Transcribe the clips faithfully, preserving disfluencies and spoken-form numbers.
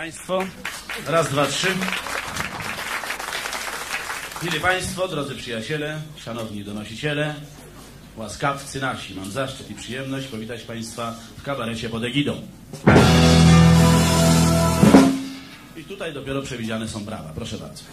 Państwo, raz, dwa, trzy. Mili Państwo, drodzy przyjaciele, szanowni donosiciele, łaskawcy nasi, mam zaszczyt i przyjemność powitać Państwa w kabarecie pod egidą. I tutaj dopiero przewidziane są brawa, proszę bardzo.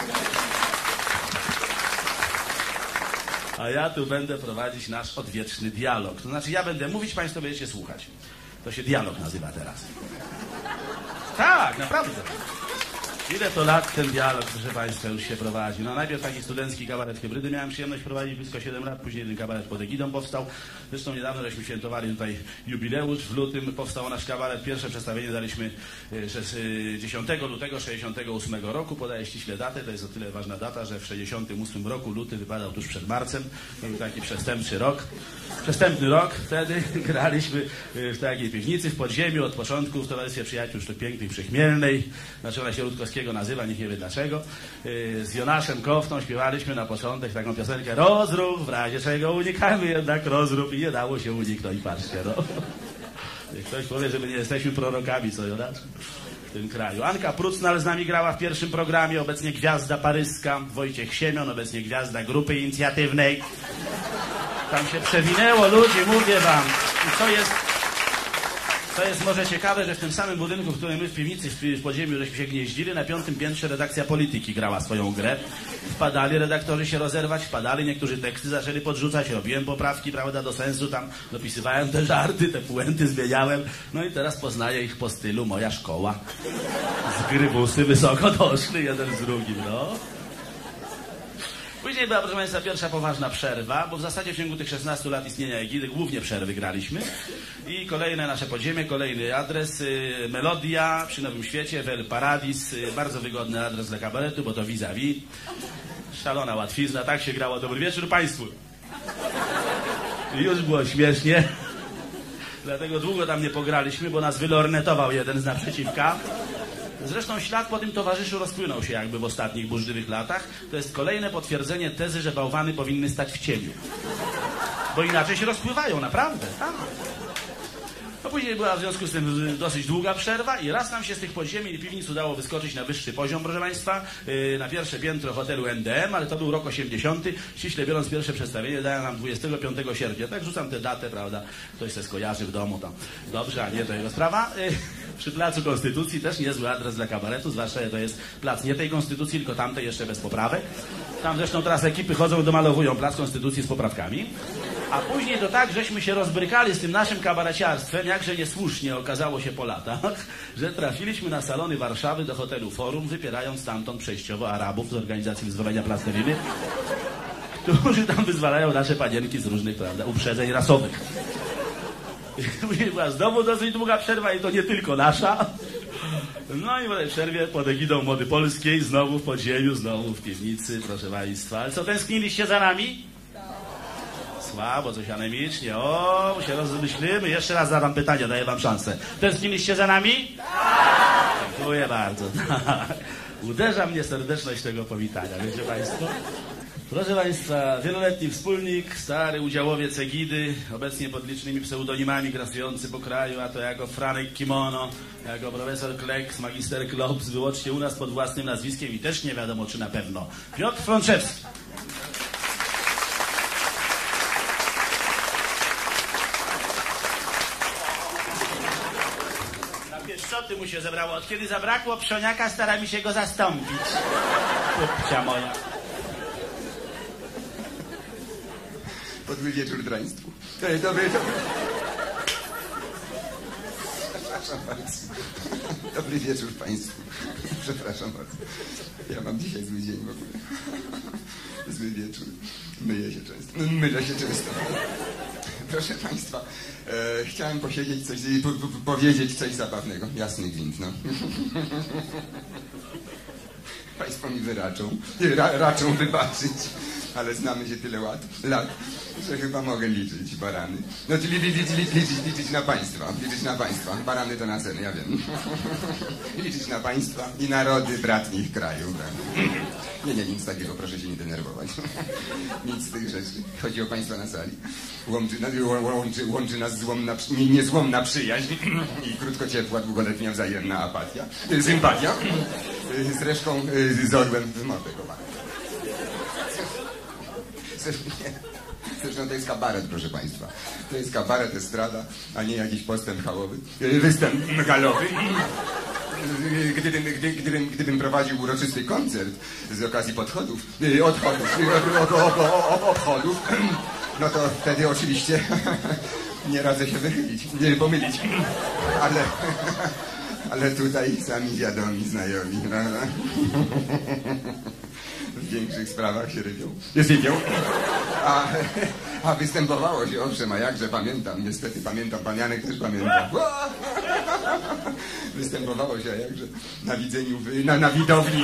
A ja tu będę prowadzić nasz odwieczny dialog. To znaczy ja będę mówić, Państwo będziecie słuchać. To się dialog nazywa teraz. Tak, naprawdę. Ile to lat ten dialog, proszę Państwa, już się prowadzi? No najpierw taki studencki kabaret Hybrydy miałem przyjemność prowadzić blisko siedem lat, później ten kabaret pod egidą powstał. Zresztą niedawno żeśmy świętowali tutaj jubileusz. W lutym powstał nasz kabaret. Pierwsze przedstawienie daliśmy dziesiątego lutego sześćdziesiątego ósmego roku. Podaję ściśle datę, to jest o tyle ważna data, że w sześćdziesiątym ósmym roku luty wypadał tuż przed marcem. To był taki przestępczy rok. Przestępny rok. Wtedy graliśmy w takiej piwnicy w podziemiu od początku w Towarzystwie Przyjaciół Sztuk Pięknych przy Chmielnej. Znaczy ona się Rutkowskiego nazywa, nikt nie wie dlaczego. Z Jonaszem Koftą śpiewaliśmy na początek taką piosenkę Rozruch, w razie czego unikajmy jednak rozrób i nie dało się uniknąć, patrzcie, no. Ktoś powie, że my nie jesteśmy prorokami, co Jonacz? W tym kraju. Anka Prucnal z nami grała w pierwszym programie, obecnie gwiazda paryska. Wojciech Siemion, obecnie gwiazda grupy inicjatywnej. Tam się przewinęło ludzi, mówię wam. I co jest... To jest może ciekawe, że w tym samym budynku, w którym my w piwnicy, w podziemiu żeśmy się gnieździli, na piątym piętrze redakcja Polityki grała swoją grę. Wpadali redaktorzy się rozerwać, wpadali, niektórzy teksty zaczęli podrzucać, robiłem poprawki, prawda, do sensu, tam dopisywałem te żarty, te puenty zmieniałem. No i teraz poznaję ich po stylu moja szkoła. Z grybusy wysoko doszli, jeden z drugim, no. Później była, proszę Państwa, pierwsza poważna przerwa, bo w zasadzie w ciągu tych szesnastu lat istnienia Egidy głównie przerwy graliśmy. I kolejne nasze podziemie, kolejny adres, y, Melodia przy Nowym Świecie, Wel Paradis, y, bardzo wygodny adres dla kabaretu, bo to vis-a-vis. Szalona łatwizna, tak się grało. Dobry wieczór Państwu. I już było śmiesznie. Dlatego długo tam nie pograliśmy, bo nas wylornetował jeden z naprzeciwka. Zresztą ślad po tym towarzyszu rozpłynął się jakby w ostatnich burzliwych latach. To jest kolejne potwierdzenie tezy, że bałwany powinny stać w cieniu. Bo inaczej się rozpływają, naprawdę. Tak? No później była w związku z tym dosyć długa przerwa i raz nam się z tych podziemi i piwnic udało wyskoczyć na wyższy poziom, proszę Państwa, yy, na pierwsze piętro hotelu N D M, ale to był rok osiemdziesiąty. Ściśle biorąc, pierwsze przedstawienie dają nam dwudziestego piątego sierpnia. Tak rzucam tę datę, prawda? Ktoś se skojarzy w domu tam. Dobrze, a nie to jego sprawa. Yy, przy Placu Konstytucji też niezły adres dla kabaretu, zwłaszcza, że to jest plac nie tej Konstytucji, tylko tamtej jeszcze bez poprawek. Tam zresztą teraz ekipy chodzą i domalowują Plac Konstytucji z poprawkami. A później to tak, żeśmy się rozbrykali z tym naszym kabareciarstwem, jakże niesłusznie okazało się po latach, że trafiliśmy na salony Warszawy do hotelu Forum, wypierając stamtąd przejściowo Arabów z organizacji wyzwolenia plasteliny, którzy tam wyzwalają nasze panienki z różnych, prawda, uprzedzeń rasowych. I później była znowu dosyć długa przerwa i to nie tylko nasza. No i po tej przerwie pod egidą Mody Polskiej, znowu w podziemiu, znowu w piwnicy, proszę Państwa. Ale co, tęskniliście za nami? Słabo, coś anemicznie. O, się rozmyślimy. Jeszcze raz zadam pytanie, daję wam szansę. Tęskniliście za nami? Tak. Dziękuję bardzo. Tak. Uderza mnie serdeczność tego powitania, wiecie Państwo? Proszę Państwa, wieloletni wspólnik, stary udziałowiec Egidy, obecnie pod licznymi pseudonimami grasujący po kraju, a to jako Franek Kimono, jako profesor Kleks, magister Klops, wyłącznie u nas pod własnym nazwiskiem i też nie wiadomo czy na pewno. Piotr Frączewski. Pieszczoty mu się zebrało. Od kiedy zabrakło pszoniaka, stara mi się go zastąpić. Kupcia moja. Dobry wieczór Państwu. Dobry, dobry. Przepraszam bardzo. Dobry wieczór Państwu. Przepraszam bardzo. Ja mam dzisiaj zły dzień w ogóle. Zły wieczór. Myję się często. Mylę się często. Proszę Państwa, e, chciałem posiedzieć coś, po, po, powiedzieć coś zabawnego. Jasny gwint, no. Państwo mi wyraczą, ra, raczą wybaczyć, ale znamy się tyle lat, lat, że chyba mogę liczyć, barany. No czyli liczyć, liczyć, liczyć, liczyć na Państwa, liczyć na Państwa. Barany to na ceny, ja wiem. Liczyć na Państwa i narody bratnich krajów. Nie, nie, nic takiego, proszę się nie denerwować. Nic z tych rzeczy. Chodzi o państwa na sali. Łączy, łączy, łączy nas złomna, nie, niezłomna przyjaźń i krótko ciepła, długoletnia wzajemna apatia. Sympatia. Zresztą z orłem w mordę kochany. Zresztą to jest kabaret, proszę państwa. To jest kabaret, estrada, a nie jakiś postęp hałowy. Występ megalowy. Gdybym, gdy, gdybym, gdybym prowadził uroczysty koncert z okazji podchodów, odchodów, obchodów, no to wtedy oczywiście nie radzę się wychylić, nie pomylić. Ale, ale tutaj sami wiadomi, znajomi, prawda? W większych sprawach się rybią. Jest rybią. A, a występowało się, owszem, a jakże pamiętam, niestety pamiętam, pan Janek też pamięta. Występowało się, a jakże na widzeniu, na, na widowni.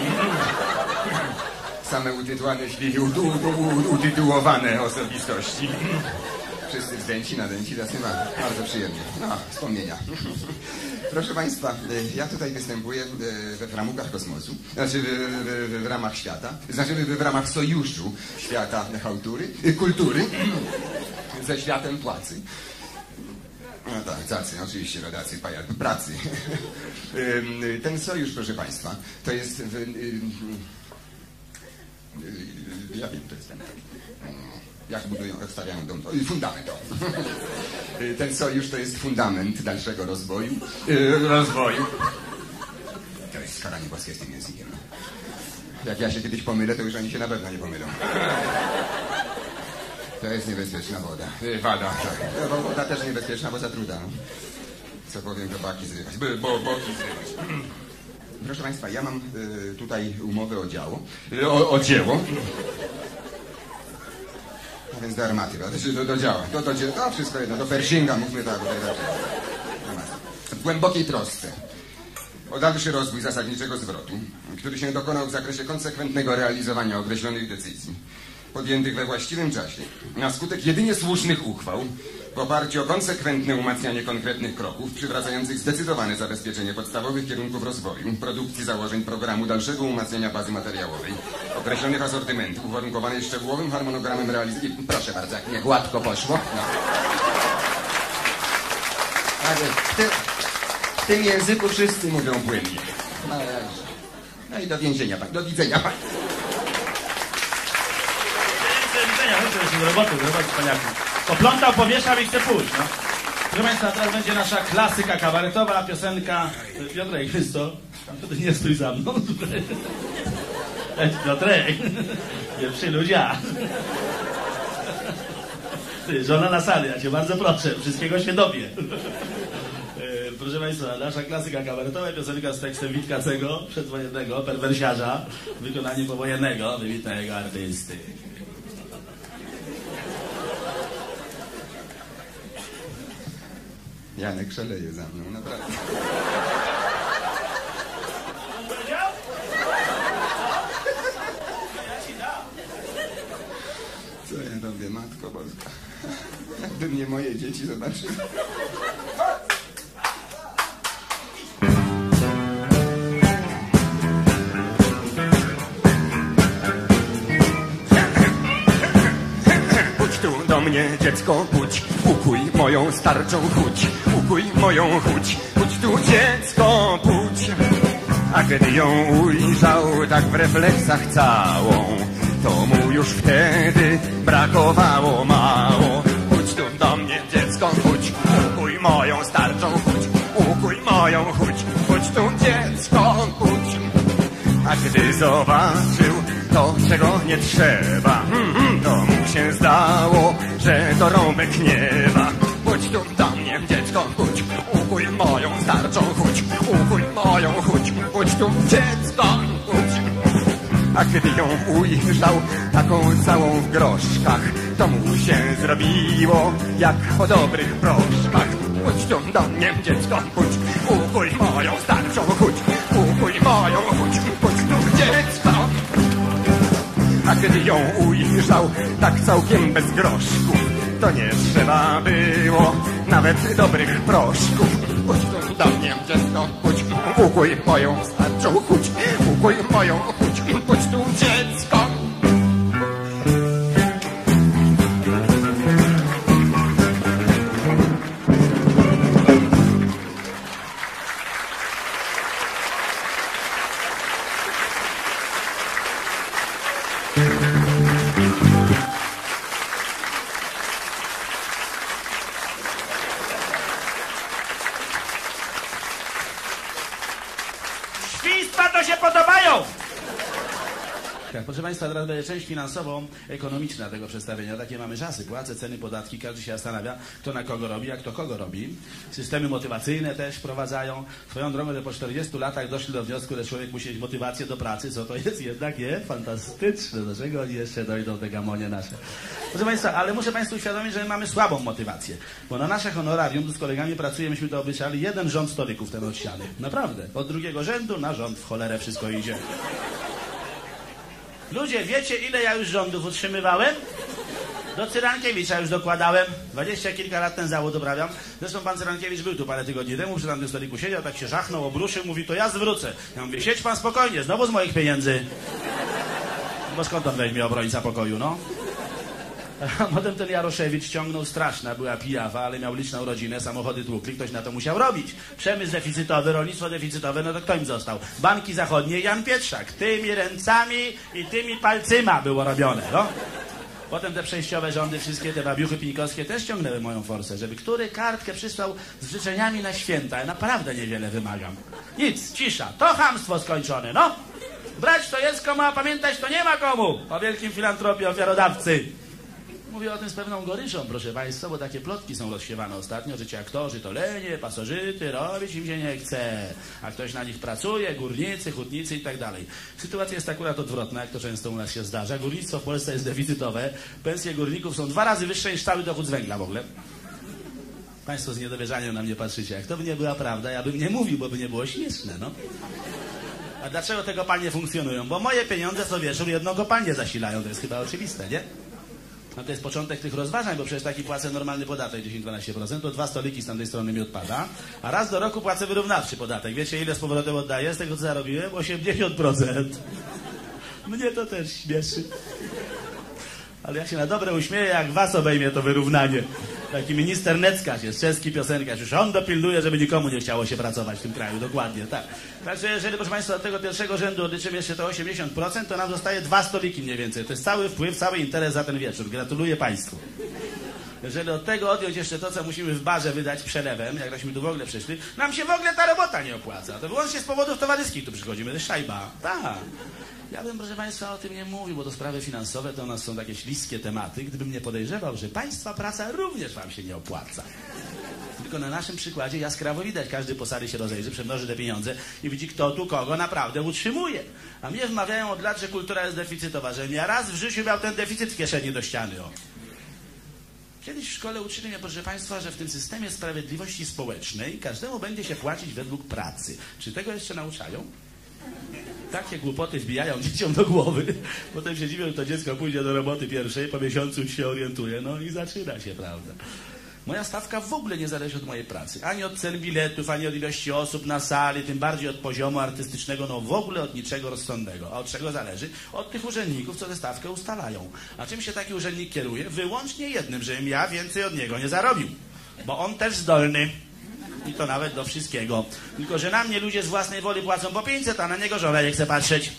Same utytułowane, utytułowane osobistości. Wszyscy wzdęci, nadęci, zasyma. Bardzo przyjemnie. No, wspomnienia. Proszę państwa, ja tutaj występuję we framugach kosmosu, znaczy w, w, w ramach świata, znaczy w, w ramach sojuszu świata chałtury, kultury ze światem płacy. No tak, cacy, oczywiście, rodacy, pajac, pracy. Ten sojusz, proszę państwa, to jest... W, ja wiem, to jest ten... Jak budują, jak stawiają dom, fundament. Ten sojusz to jest fundament dalszego rozwoju. Rozwoju. To jest skaranie boskie z tym językiem. Jak ja się kiedyś pomylę, to już oni się na pewno nie pomylą. To jest niebezpieczna woda. Wada, tak. Woda też niebezpieczna, bo zatruta. Co powiem, to baki zrywać. Bo, boki zrywać. Proszę państwa, ja mam y, tutaj umowę o dzieło. O, o dzieło. A więc do armaty, do, do, do działa. Do, do, do, wszystko jedno, do Pershinga, mówmy tak. W głębokiej trosce o dalszy rozwój zasadniczego zwrotu, który się dokonał w zakresie konsekwentnego realizowania określonych decyzji, podjętych we właściwym czasie, na skutek jedynie słusznych uchwał, w oparciu o konsekwentne umacnianie konkretnych kroków, przywracających zdecydowane zabezpieczenie podstawowych kierunków rozwoju, produkcji założeń programu dalszego umacniania bazy materiałowej, określonych asortymentów, uwarunkowanej szczegółowym harmonogramem realizacji. Proszę bardzo, jak mnie gładko poszło. No. Ale w, ty, w tym języku wszyscy mówią płynnie. No, no i do więzienia, pan. Do widzenia, pan. Do roboty, do roboty, paniaku. Poplątał, powieszał i chce pójść, no. Proszę państwa, teraz będzie nasza klasyka kabaretowa, piosenka... Piotrek, wiesz co? Nie stój za mną. Piotrek, pierwszy ludzie. Ty, żona na sali, ja cię bardzo proszę, wszystkiego się dowie. Proszę państwa, nasza klasyka kabaretowa, piosenka z tekstem Witkacego, przedwojennego, perwersiarza, wykonanie powojennego, wybitnego artysty. Janek szaleje za mną, naprawdę. Co ja robię, Matko Boska? Jakby mnie moje dzieci zobaczyły. Do mnie, dziecko, pójdź, ukuj moją starczą chudź, ukuj moją chudź, pójdź tu, dziecko, pójdź. A kiedy ją ujrzał tak w refleksach całą, to mu już wtedy brakowało mało. Pójdź tu do mnie, dziecko, pójdź, ukuj moją starczą chudź, ukuj moją chudź, pójdź tu, dziecko, pójdź. A gdy zobaczył to, czego nie trzeba, to mu się zdało, że to rąbek nieba. Pójdź tu do mnie, dziecko, pójdź, ukuj moją starczą chudź, ukuj moją chudź, pójdź tu, dziecko, pójdź. A gdy ją ujrzał, taką całą w groszkach, to mu się zrobiło, jak po dobrych proszkach. Pójdź tu do mnie, dziecko, pójdź, ukuj moją starczą chudź, ukuj moją chudź, pójdź tu, dziecko. A gdy ją ujrzał, tak całkiem bez groszków, to nie trzeba było nawet dobrych proszków. Pójdź tu do mnie dziecko, chodź, ukuj moją starczą chuć, ukuj moją chuć, chodź tu dziecko. Świństwa to się podobają! Tak, proszę Państwa, teraz będzie część finansowo-ekonomiczna tego przedstawienia. Takie mamy czasy. Płace, ceny, podatki. Każdy się zastanawia, kto na kogo robi, a kto kogo robi. Systemy motywacyjne też wprowadzają. Swoją drogą, że po czterdziestu latach doszli do wniosku, że człowiek musi mieć motywację do pracy, co to jest jednak nie fantastyczne. Dlaczego oni jeszcze dojdą, te gamonie nasze? Proszę Państwa, ale muszę Państwu uświadomić, że mamy słabą motywację. Bo na nasze honorarium, tu z kolegami pracujemy, myśmy to obliczali, jeden rząd stolików ten od ściany. Naprawdę. Od drugiego rzędu na rząd w cholerę wszystko idzie. Ludzie, wiecie, ile ja już rządów utrzymywałem? Do Cyrankiewicza już dokładałem. Dwadzieścia kilka lat ten zawód uprawiam. Zresztą pan Cyrankiewicz był tu parę tygodni temu, przy tamtym stoliku siedział, tak się żachnął, obruszył, mówi, to ja zwrócę. Ja mówię, siedź pan spokojnie, znowu z moich pieniędzy. Bo skąd on weźmie obrońca pokoju, no? A potem ten Jaroszewicz ciągnął, straszna była pijawa, ale miał liczną rodzinę, samochody tłukli, ktoś na to musiał robić. Przemysł deficytowy, rolnictwo deficytowe, no to kto im został? Banki zachodnie, Jan Pietrzak. Tymi ręcami i tymi palcyma było robione, no. Potem te przejściowe rządy, wszystkie te babiuchy pinikowskie też ciągnęły moją forsę, żeby który kartkę przysłał z życzeniami na święta. Ja naprawdę niewiele wymagam. Nic, cisza, to chamstwo skończone, no. Brać to jest komu, a pamiętać to nie ma komu. O wielkim filantropii ofiarodawcy. Mówię o tym z pewną goryczą, proszę Państwa, bo takie plotki są rozsiewane ostatnio, że ci aktorzy to lenie, pasożyty, robić im się nie chce, a ktoś na nich pracuje, górnicy, hutnicy i tak dalej. Sytuacja jest akurat odwrotna, jak to często u nas się zdarza. Górnictwo w Polsce jest deficytowe, pensje górników są dwa razy wyższe niż cały dochód z węgla w ogóle. Państwo z niedowierzaniem na mnie patrzycie. Jak to by nie była prawda, ja bym nie mówił, bo by nie było śmieszne, no. A dlaczego te kopalnie funkcjonują? Bo moje pieniądze co wieczór jedną kopalnię zasilają, to jest chyba oczywiste, nie? No to jest początek tych rozważań, bo przecież taki płacę normalny podatek dziesięć do dwunastu procent, to dwa stoliki z tamtej strony mi odpada, a raz do roku płacę wyrównawczy podatek. Wiecie, ile z powrotem oddaję z tego, co zarobiłem? osiemdziesiąt procent. Mnie to też śmieszy. Ale ja się na dobre uśmieję, jak was obejmie to wyrównanie. Taki minister Neckarz jest, czeski piosenkarz. Już on dopilnuje, żeby nikomu nie chciało się pracować w tym kraju. Dokładnie, tak. Także jeżeli, proszę Państwa, od tego pierwszego rzędu odliczymy jeszcze to osiemdziesiąt procent, to nam zostaje dwa stoliki mniej więcej. To jest cały wpływ, cały interes za ten wieczór. Gratuluję Państwu. Jeżeli od tego odjąć jeszcze to, co musimy w barze wydać przelewem, jak żeśmy tu w ogóle przyszli, nam się w ogóle ta robota nie opłaca. To wyłącznie z powodów towarzyskich tu przychodzimy. To jest szajba. Tak. Ja bym, proszę Państwa, o tym nie mówił, bo to sprawy finansowe to u nas są takie śliskie tematy, gdybym nie podejrzewał, że Państwa praca również Wam się nie opłaca. Tylko na naszym przykładzie jaskrawo widać, każdy po sali się rozejrzy, przemnoży te pieniądze i widzi, kto tu kogo naprawdę utrzymuje. A mnie wmawiają od lat, że kultura jest deficytowa, że ja raz w życiu miał ten deficyt w kieszeni do ściany. O. Kiedyś w szkole uczyli mnie, proszę Państwa, że w tym systemie sprawiedliwości społecznej każdemu będzie się płacić według pracy. Czy tego jeszcze nauczają? Takie głupoty wbijają dzieciom do głowy. Potem się dziwią, że to dziecko pójdzie do roboty pierwszej, po miesiącu się orientuje, no i zaczyna się, prawda? Moja stawka w ogóle nie zależy od mojej pracy. Ani od cen biletów, ani od ilości osób na sali, tym bardziej od poziomu artystycznego, no w ogóle od niczego rozsądnego. A od czego zależy? Od tych urzędników, co tę stawkę ustalają. A czym się taki urzędnik kieruje? Wyłącznie jednym, żebym ja więcej od niego nie zarobił. Bo on też zdolny. I to nawet do wszystkiego. Tylko że na mnie ludzie z własnej woli płacą po pięćset, a na niego żona nie chce patrzeć.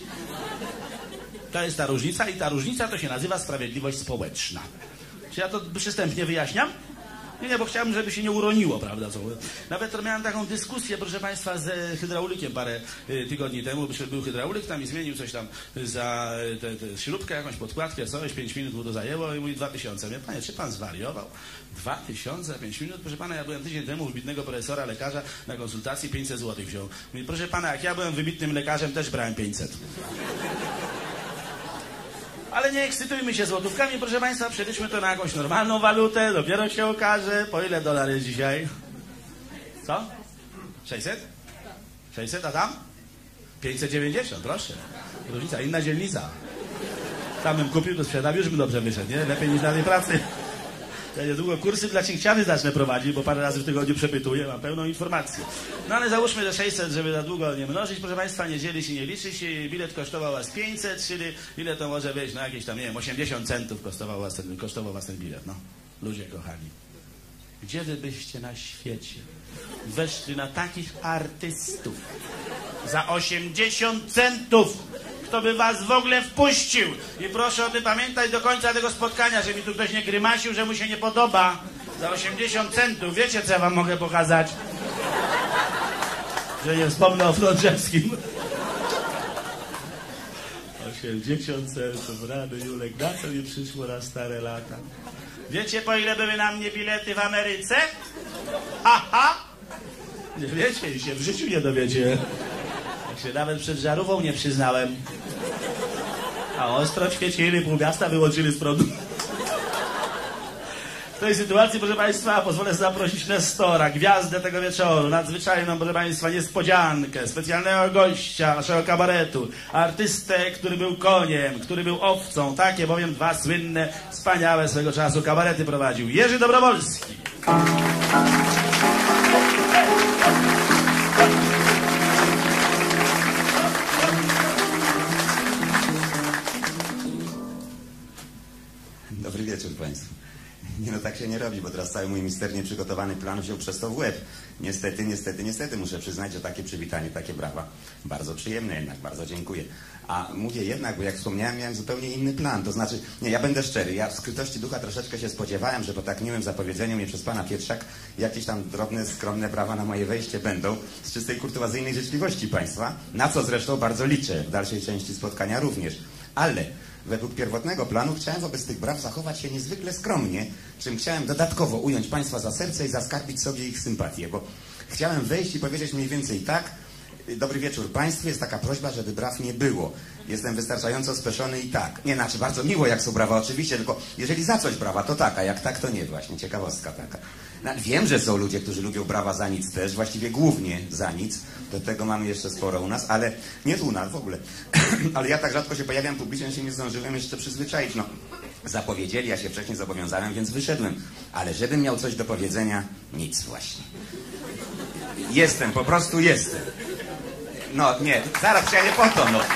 To jest ta różnica i ta różnica to się nazywa sprawiedliwość społeczna. Czy ja to przystępnie wyjaśniam? Nie, nie, bo chciałbym, żeby się nie uroniło, prawda? Co? Nawet miałem taką dyskusję, proszę Państwa, z hydraulikiem parę y, tygodni temu. Był hydraulik tam i zmienił coś tam za te, te śrubkę, jakąś podkładkę, coś, pięć minut mu to zajęło i mówi dwa tysiące. Wie Panie, czy Pan zwariował? Dwa tysiące, pięć minut? Proszę Pana, ja byłem tydzień temu wybitnego profesora, lekarza na konsultacji, pięćset złotych wziął. Mówi, proszę Pana, jak ja byłem wybitnym lekarzem, też brałem pięćset. Ale nie ekscytujmy się złotówkami, proszę Państwa, przeliczmy to na jakąś normalną walutę, dopiero się okaże, po ile dolar jest dzisiaj? Co? sześćset? sześćset, a tam? pięćset dziewięćdziesiąt, proszę. Różnica, inna dzielnica. Tam bym kupił, to sprzedał, już bym dobrze wyszedł, nie? Lepiej niż na tej pracy. Ja niedługo kursy dla cinkciary zacznę prowadzić, bo parę razy w tygodniu przepytuję, mam pełną informację. No ale załóżmy, że sześćset, żeby za długo nie mnożyć, proszę Państwa, nie dzielić i nie liczyć. Bilet kosztował Was pięćset, czyli ile to może być? No jakieś tam, nie wiem, osiemdziesiąt centów kosztował Was ten, kosztował was ten bilet. No, ludzie kochani. Gdzie wy byście na świecie weszli na takich artystów za osiemdziesiąt centów? Kto by was w ogóle wpuścił? I proszę o tym pamiętać do końca tego spotkania, że mi tu ktoś nie grymasił, że mu się nie podoba. Za osiemdziesiąt centów. Wiecie, co ja wam mogę pokazać? Że nie wspomnę o Frączewskim. osiemdziesiąt centów. Rady, Julek, na co mi przyszło na stare lata? Wiecie, po ile były na mnie bilety w Ameryce? Aha! Nie wiecie i się w życiu nie dowiecie. Jak się nawet przed żarówką nie przyznałem. A ostro świecili, pół miasta wyłączyli z prądu. W tej sytuacji, proszę Państwa, pozwolę zaprosić Nestora, gwiazdę tego wieczoru, nadzwyczajną, proszę Państwa, niespodziankę, specjalnego gościa naszego kabaretu, artystę, który był koniem, który był owcą, takie bowiem dwa słynne, wspaniałe swego czasu kabarety prowadził. Jerzy Dobrowolski. Dobry wieczór Państwu. Nie no, tak się nie robi, bo teraz cały mój misternie przygotowany plan wziął przez to w łeb. Niestety, niestety, niestety muszę przyznać, że takie przywitanie, takie brawa, bardzo przyjemne jednak, bardzo dziękuję. A mówię jednak, bo jak wspomniałem, miałem zupełnie inny plan. To znaczy, nie, ja będę szczery, ja w skrytości ducha troszeczkę się spodziewałem, że po tak miłym zapowiedzeniu mnie przez pana Pietrzak jakieś tam drobne, skromne brawa na moje wejście będą z czystej kurtuazyjnej życzliwości Państwa, na co zresztą bardzo liczę, w dalszej części spotkania również. Ale według pierwotnego planu chciałem wobec tych braw zachować się niezwykle skromnie, czym chciałem dodatkowo ująć Państwa za serce i zaskarbić sobie ich sympatię, bo chciałem wejść i powiedzieć mniej więcej tak: dobry wieczór Państwu, jest taka prośba, żeby braw nie było. Jestem wystarczająco speszony i tak. Nie, znaczy bardzo miło, jak są brawa oczywiście, tylko jeżeli za coś brawa, to tak, a jak tak, to nie. Właśnie, ciekawostka taka. No, wiem, że są ludzie, którzy lubią brawa za nic też, właściwie głównie za nic. Do tego mamy jeszcze sporo u nas, ale nie tu u nas w ogóle. Ale ja tak rzadko się pojawiam publicznie, się nie zdążyłem jeszcze przyzwyczaić. No, zapowiedzieli, ja się wcześniej zobowiązałem, więc wyszedłem. Ale żebym miał coś do powiedzenia, nic właśnie. Jestem, po prostu jestem. No nie, zaraz, ja nie po to, no.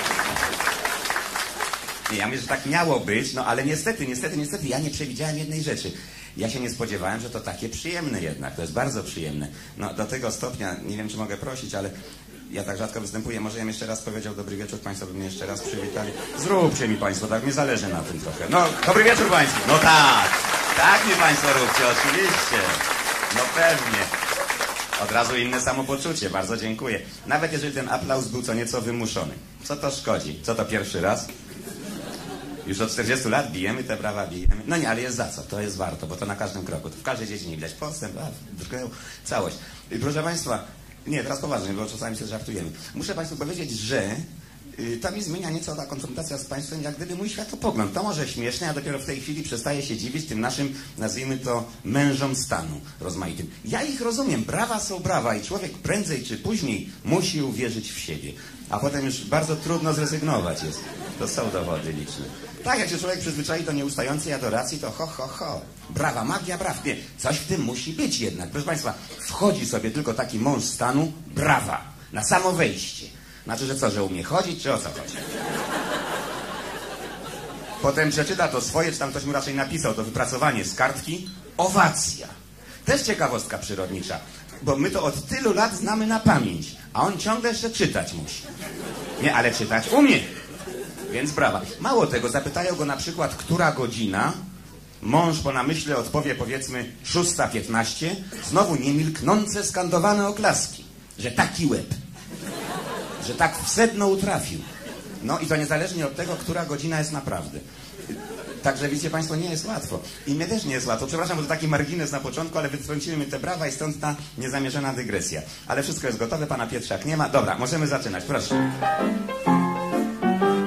Nie, ja myślę, że tak miało być, no ale niestety, niestety, niestety, ja nie przewidziałem jednej rzeczy. Ja się nie spodziewałem, że to takie przyjemne jednak, to jest bardzo przyjemne. No do tego stopnia, nie wiem, czy mogę prosić, ale ja tak rzadko występuję, może ja jeszcze raz powiedział dobry wieczór, Państwo by mnie jeszcze raz przywitali. Zróbcie mi Państwo, tak mi zależy na tym trochę. No, dobry wieczór Państwu. No tak, tak mi Państwo róbcie, oczywiście. No pewnie. Od razu inne samopoczucie, bardzo dziękuję. Nawet jeżeli ten aplauz był co nieco wymuszony. Co to szkodzi? Co to pierwszy raz? Już od czterdziestu lat bijemy te brawa, bijemy. No nie, ale jest za co, to jest warto, bo to na każdym kroku. To w każdej dziedzinie widać postęp, a, drgę, całość. I proszę Państwa, nie, teraz poważnie, bo czasami się żartujemy. Muszę Państwu powiedzieć, że y, to mi zmienia nieco ta konfrontacja z Państwem, jak gdyby mój światopogląd. To może śmieszne, ja dopiero w tej chwili przestaję się dziwić tym naszym, nazwijmy to, mężom stanu rozmaitym. Ja ich rozumiem, brawa są brawa i człowiek prędzej czy później musi uwierzyć w siebie. A potem już bardzo trudno zrezygnować jest. To są dowody liczne. Tak, jak się człowiek przyzwyczai do nieustającej adoracji, to ho, ho, ho. Brawa, magia braw. Nie, coś w tym musi być jednak. Proszę Państwa, wchodzi sobie tylko taki mąż stanu, brawa, na samo wejście. Znaczy, że co, że umie chodzić, czy o co chodzi? Potem przeczyta to swoje, czy tam ktoś mu raczej napisał, to wypracowanie z kartki, owacja. Też ciekawostka przyrodnicza, bo my to od tylu lat znamy na pamięć, a on ciągle jeszcze czytać musi. Nie, ale czytać umie. Więc brawa. Mało tego, zapytają go na przykład, która godzina, mąż po namyśle odpowie powiedzmy szósta piętnaście, znowu niemilknące skandowane oklaski, że taki łeb, że tak w sedno utrafił. No i to niezależnie od tego, która godzina jest naprawdę. Także wiecie Państwo, nie jest łatwo. I mnie też nie jest łatwo. Przepraszam, bo to taki margines na początku, ale wytrącimy mi te brawa i stąd ta niezamierzona dygresja. Ale wszystko jest gotowe, pana Pietrzak nie ma. Dobra, możemy zaczynać, proszę.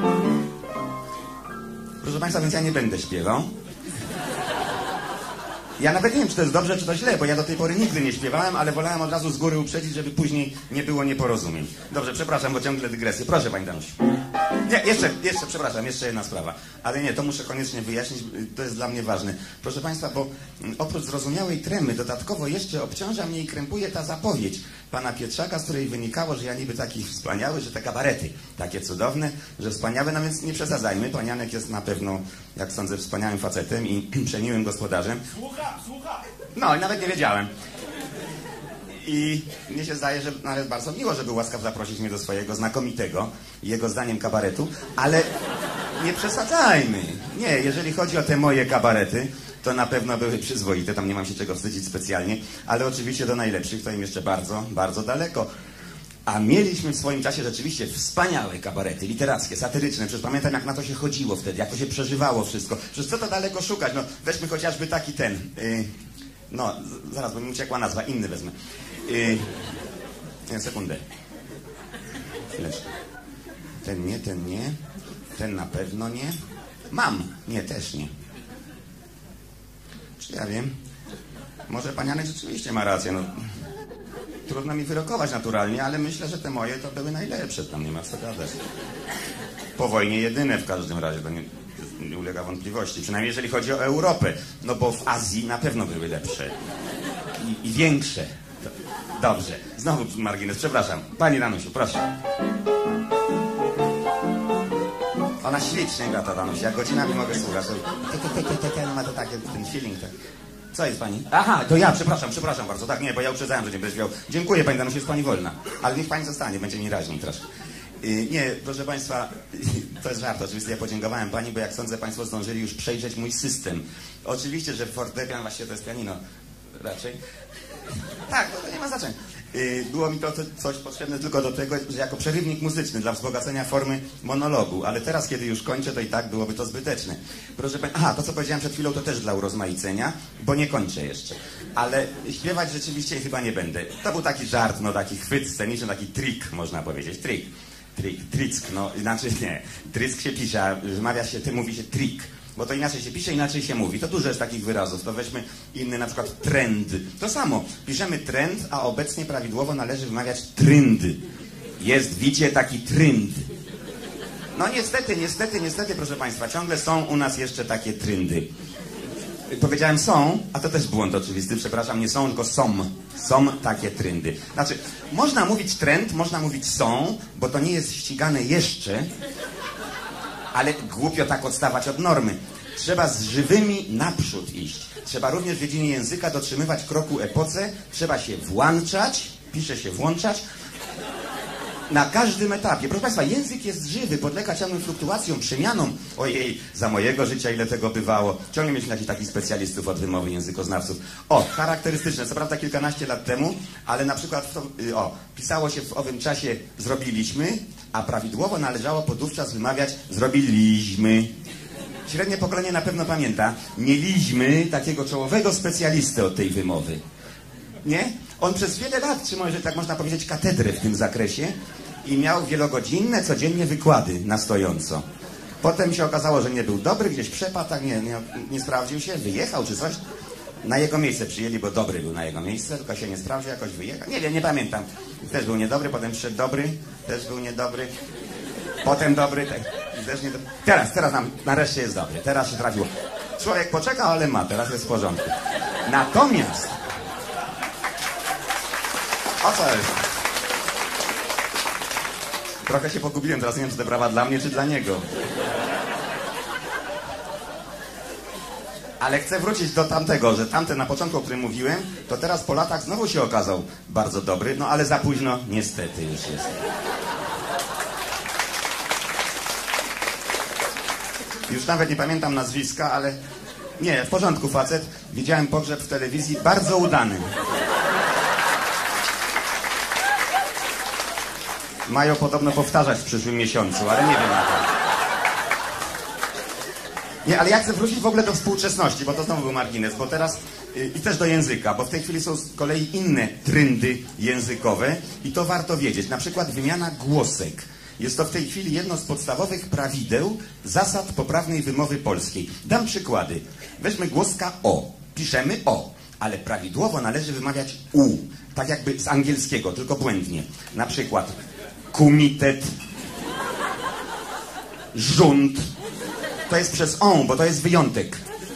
Proszę Państwa, więc ja nie będę śpiewał. Ja nawet nie wiem, czy to jest dobrze, czy to źle, bo ja do tej pory nigdy nie śpiewałem, ale wolałem od razu z góry uprzedzić, żeby później nie było nieporozumień. Dobrze, przepraszam, bo ciągle dygresję. Proszę, pani Danusiu. Nie, jeszcze, jeszcze, przepraszam, jeszcze jedna sprawa. Ale nie, to muszę koniecznie wyjaśnić, to jest dla mnie ważne. Proszę państwa, bo oprócz zrozumiałej tremy, dodatkowo jeszcze obciąża mnie i krępuje ta zapowiedź pana Pietrzaka, z której wynikało, że ja niby taki wspaniały, że te kabarety takie cudowne, że wspaniałe, no więc nie przesadzajmy. Pan Janek jest na pewno, jak sądzę, wspaniałym facetem i przemiłym gospodarzem. Słucham, słucham. No i nawet nie wiedziałem. I mnie się zdaje, że nawet bardzo miło, że był łaskaw zaprosić mnie do swojego znakomitego, jego zdaniem, kabaretu, ale nie przesadzajmy. Nie, jeżeli chodzi o te moje kabarety, to na pewno były przyzwoite, tam nie mam się czego wstydzić specjalnie, ale oczywiście do najlepszych to im jeszcze bardzo, bardzo daleko. A mieliśmy w swoim czasie rzeczywiście wspaniałe kabarety, literackie, satyryczne. Przecież pamiętam, jak na to się chodziło wtedy, jak to się przeżywało wszystko. Przecież co to daleko szukać? No, weźmy chociażby taki ten... Yy, no, zaraz, bo mi uciekła nazwa, inny wezmę. Yy, nie, sekundę. Chwileczkę. Ten nie, ten nie. Ten na pewno nie. Mam. Nie, też nie. Czy ja wiem? Może pan Janek rzeczywiście ma rację, no... Trudno mi wyrokować naturalnie, ale myślę, że te moje to były najlepsze, tam nie ma co gadać. Po wojnie jedyne w każdym razie, to nie, nie ulega wątpliwości. Przynajmniej jeżeli chodzi o Europę, no bo w Azji na pewno były lepsze. I, i większe. To, dobrze. Znowu margines, przepraszam. Pani Danusiu, proszę. Ona ślicznie gra, ta Danusia. Ja godzinami mogę słuchać. Ten ma to takie, ten feeling, tak. Co jest pani? Aha, to ja, przepraszam, przepraszam bardzo. Tak, nie, bo ja uprzedzałem, że nie będę śmiał. Dziękuję pani Danusiu, jest pani wolna. Ale niech pani zostanie, będzie mi raźniej troszkę. Yy, nie, proszę państwa, to jest żart, oczywiście ja podziękowałem pani, bo jak sądzę, państwo zdążyli już przejrzeć mój system. Oczywiście, że fortepian, właściwie to jest pianino raczej. Tak, no to nie ma znaczenia. Yy, było mi to coś potrzebne tylko do tego, że jako przerywnik muzyczny dla wzbogacenia formy monologu, ale teraz, kiedy już kończę, to i tak byłoby to zbyteczne. Proszę państwa, aha, to co powiedziałem przed chwilą, to też dla urozmaicenia, bo nie kończę jeszcze. Ale śpiewać rzeczywiście chyba nie będę. To był taki żart, no taki chwyt sceniczny, taki trik, można powiedzieć, trik. Trik, trick, no inaczej nie. Trysk się pisze, a wymawia się, ty mówi się trik. Bo to inaczej się pisze, inaczej się mówi. To dużo jest takich wyrazów. To weźmy inny, na przykład trend. To samo. Piszemy trend, a obecnie prawidłowo należy wymawiać trynd. Jest, widzicie, taki trynd. No niestety, niestety, niestety, proszę państwa, ciągle są u nas jeszcze takie tryndy. Powiedziałem są, a to też błąd oczywisty, przepraszam, nie są, tylko są. Są takie tryndy. Znaczy, można mówić trend, można mówić są, bo to nie jest ścigane jeszcze, ale głupio tak odstawać od normy. Trzeba z żywymi naprzód iść. Trzeba również w dziedzinie języka dotrzymywać kroku epoce. Trzeba się włączać, pisze się włączać, na każdym etapie. Proszę państwa, język jest żywy, podlega ciągłym fluktuacjom, przemianom. Ojej, za mojego życia ile tego bywało. Ciągle mieliśmy takich, takich specjalistów od wymowy, językoznawców. O, charakterystyczne, co prawda kilkanaście lat temu, ale na przykład w to, o, pisało się w owym czasie zrobiliśmy, a prawidłowo należało podówczas wymawiać zrobiliśmy. Średnie pokolenie na pewno pamięta. Mieliśmy takiego czołowego specjalistę od tej wymowy. Nie? On przez wiele lat, czy może tak można powiedzieć, katedrę w tym zakresie i miał wielogodzinne, codziennie wykłady na stojąco. Potem się okazało, że nie był dobry, gdzieś przepadł, tak nie, nie, nie sprawdził się, wyjechał czy coś. Na jego miejsce przyjęli, bo dobry był na jego miejsce, tylko się nie sprawdził, jakoś wyjechał. Nie wiem, nie pamiętam. Też był niedobry, potem przyszedł dobry, też był niedobry. Potem dobry, tak, też niedobry. Teraz, teraz nam, nareszcie jest dobry, teraz się trafiło. Człowiek poczekał, ale ma, teraz jest w porządku. Natomiast... O co jest? Trochę się pogubiłem, teraz nie wiem, czy to brawa dla mnie, czy dla niego. Ale chcę wrócić do tamtego, że tamten na początku, o którym mówiłem, to teraz po latach znowu się okazał bardzo dobry, no ale za późno niestety już jest. Już nawet nie pamiętam nazwiska, ale... Nie, w porządku facet. Widziałem pogrzeb w telewizji, bardzo udany. Mają podobno powtarzać w przyszłym miesiącu, ale nie wiem na to. Nie, ale ja chcę wrócić w ogóle do współczesności, bo to znowu był margines, bo teraz yy, i też do języka, bo w tej chwili są z kolei inne trendy językowe i to warto wiedzieć. Na przykład wymiana głosek. Jest to w tej chwili jedno z podstawowych prawideł zasad poprawnej wymowy polskiej. Dam przykłady. Weźmy głoska o. piszemy o, ale prawidłowo należy wymawiać u, tak jakby z angielskiego, tylko błędnie. Na przykład komitet, rząd, to jest przez on, bo to jest wyjątek.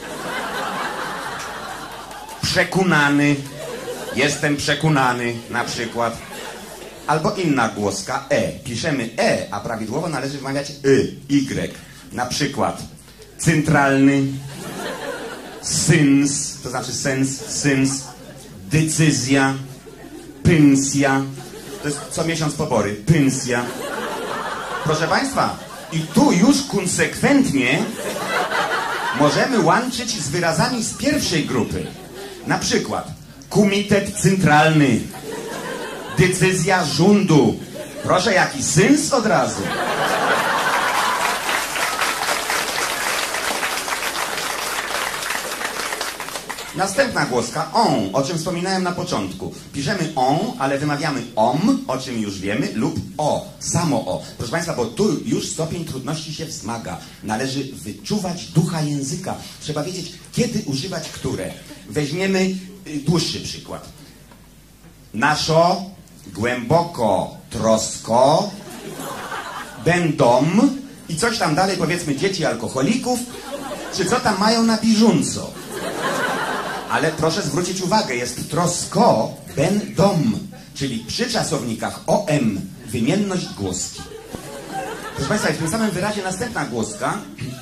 Przekonany, jestem przekonany, na przykład. Albo inna głoska, e. Piszemy e, a prawidłowo należy wymawiać y, y. Na przykład centralny, syns, to znaczy sens, syns, decyzja, pensja. To jest co miesiąc pobory, pensja. Proszę Państwa, i tu już konsekwentnie możemy łączyć z wyrazami z pierwszej grupy. Na przykład komitet centralny, decyzja rządu. Proszę, jaki syns od razu. Następna głoska, on, o czym wspominałem na początku. Piszemy on, ale wymawiamy om, o czym już wiemy, lub o, samo o. Proszę Państwa, bo tu już stopień trudności się wzmaga. Należy wyczuwać ducha języka. Trzeba wiedzieć, kiedy używać które. Weźmiemy y, dłuższy przykład. Naszo, głęboko, trosko, będą i coś tam dalej, powiedzmy, dzieci alkoholików, czy co tam mają na bieżąco. Ale proszę zwrócić uwagę, jest trosko, będą, czyli przy czasownikach om, wymienność głoski. Proszę Państwa, w tym samym wyrazie następna głoska,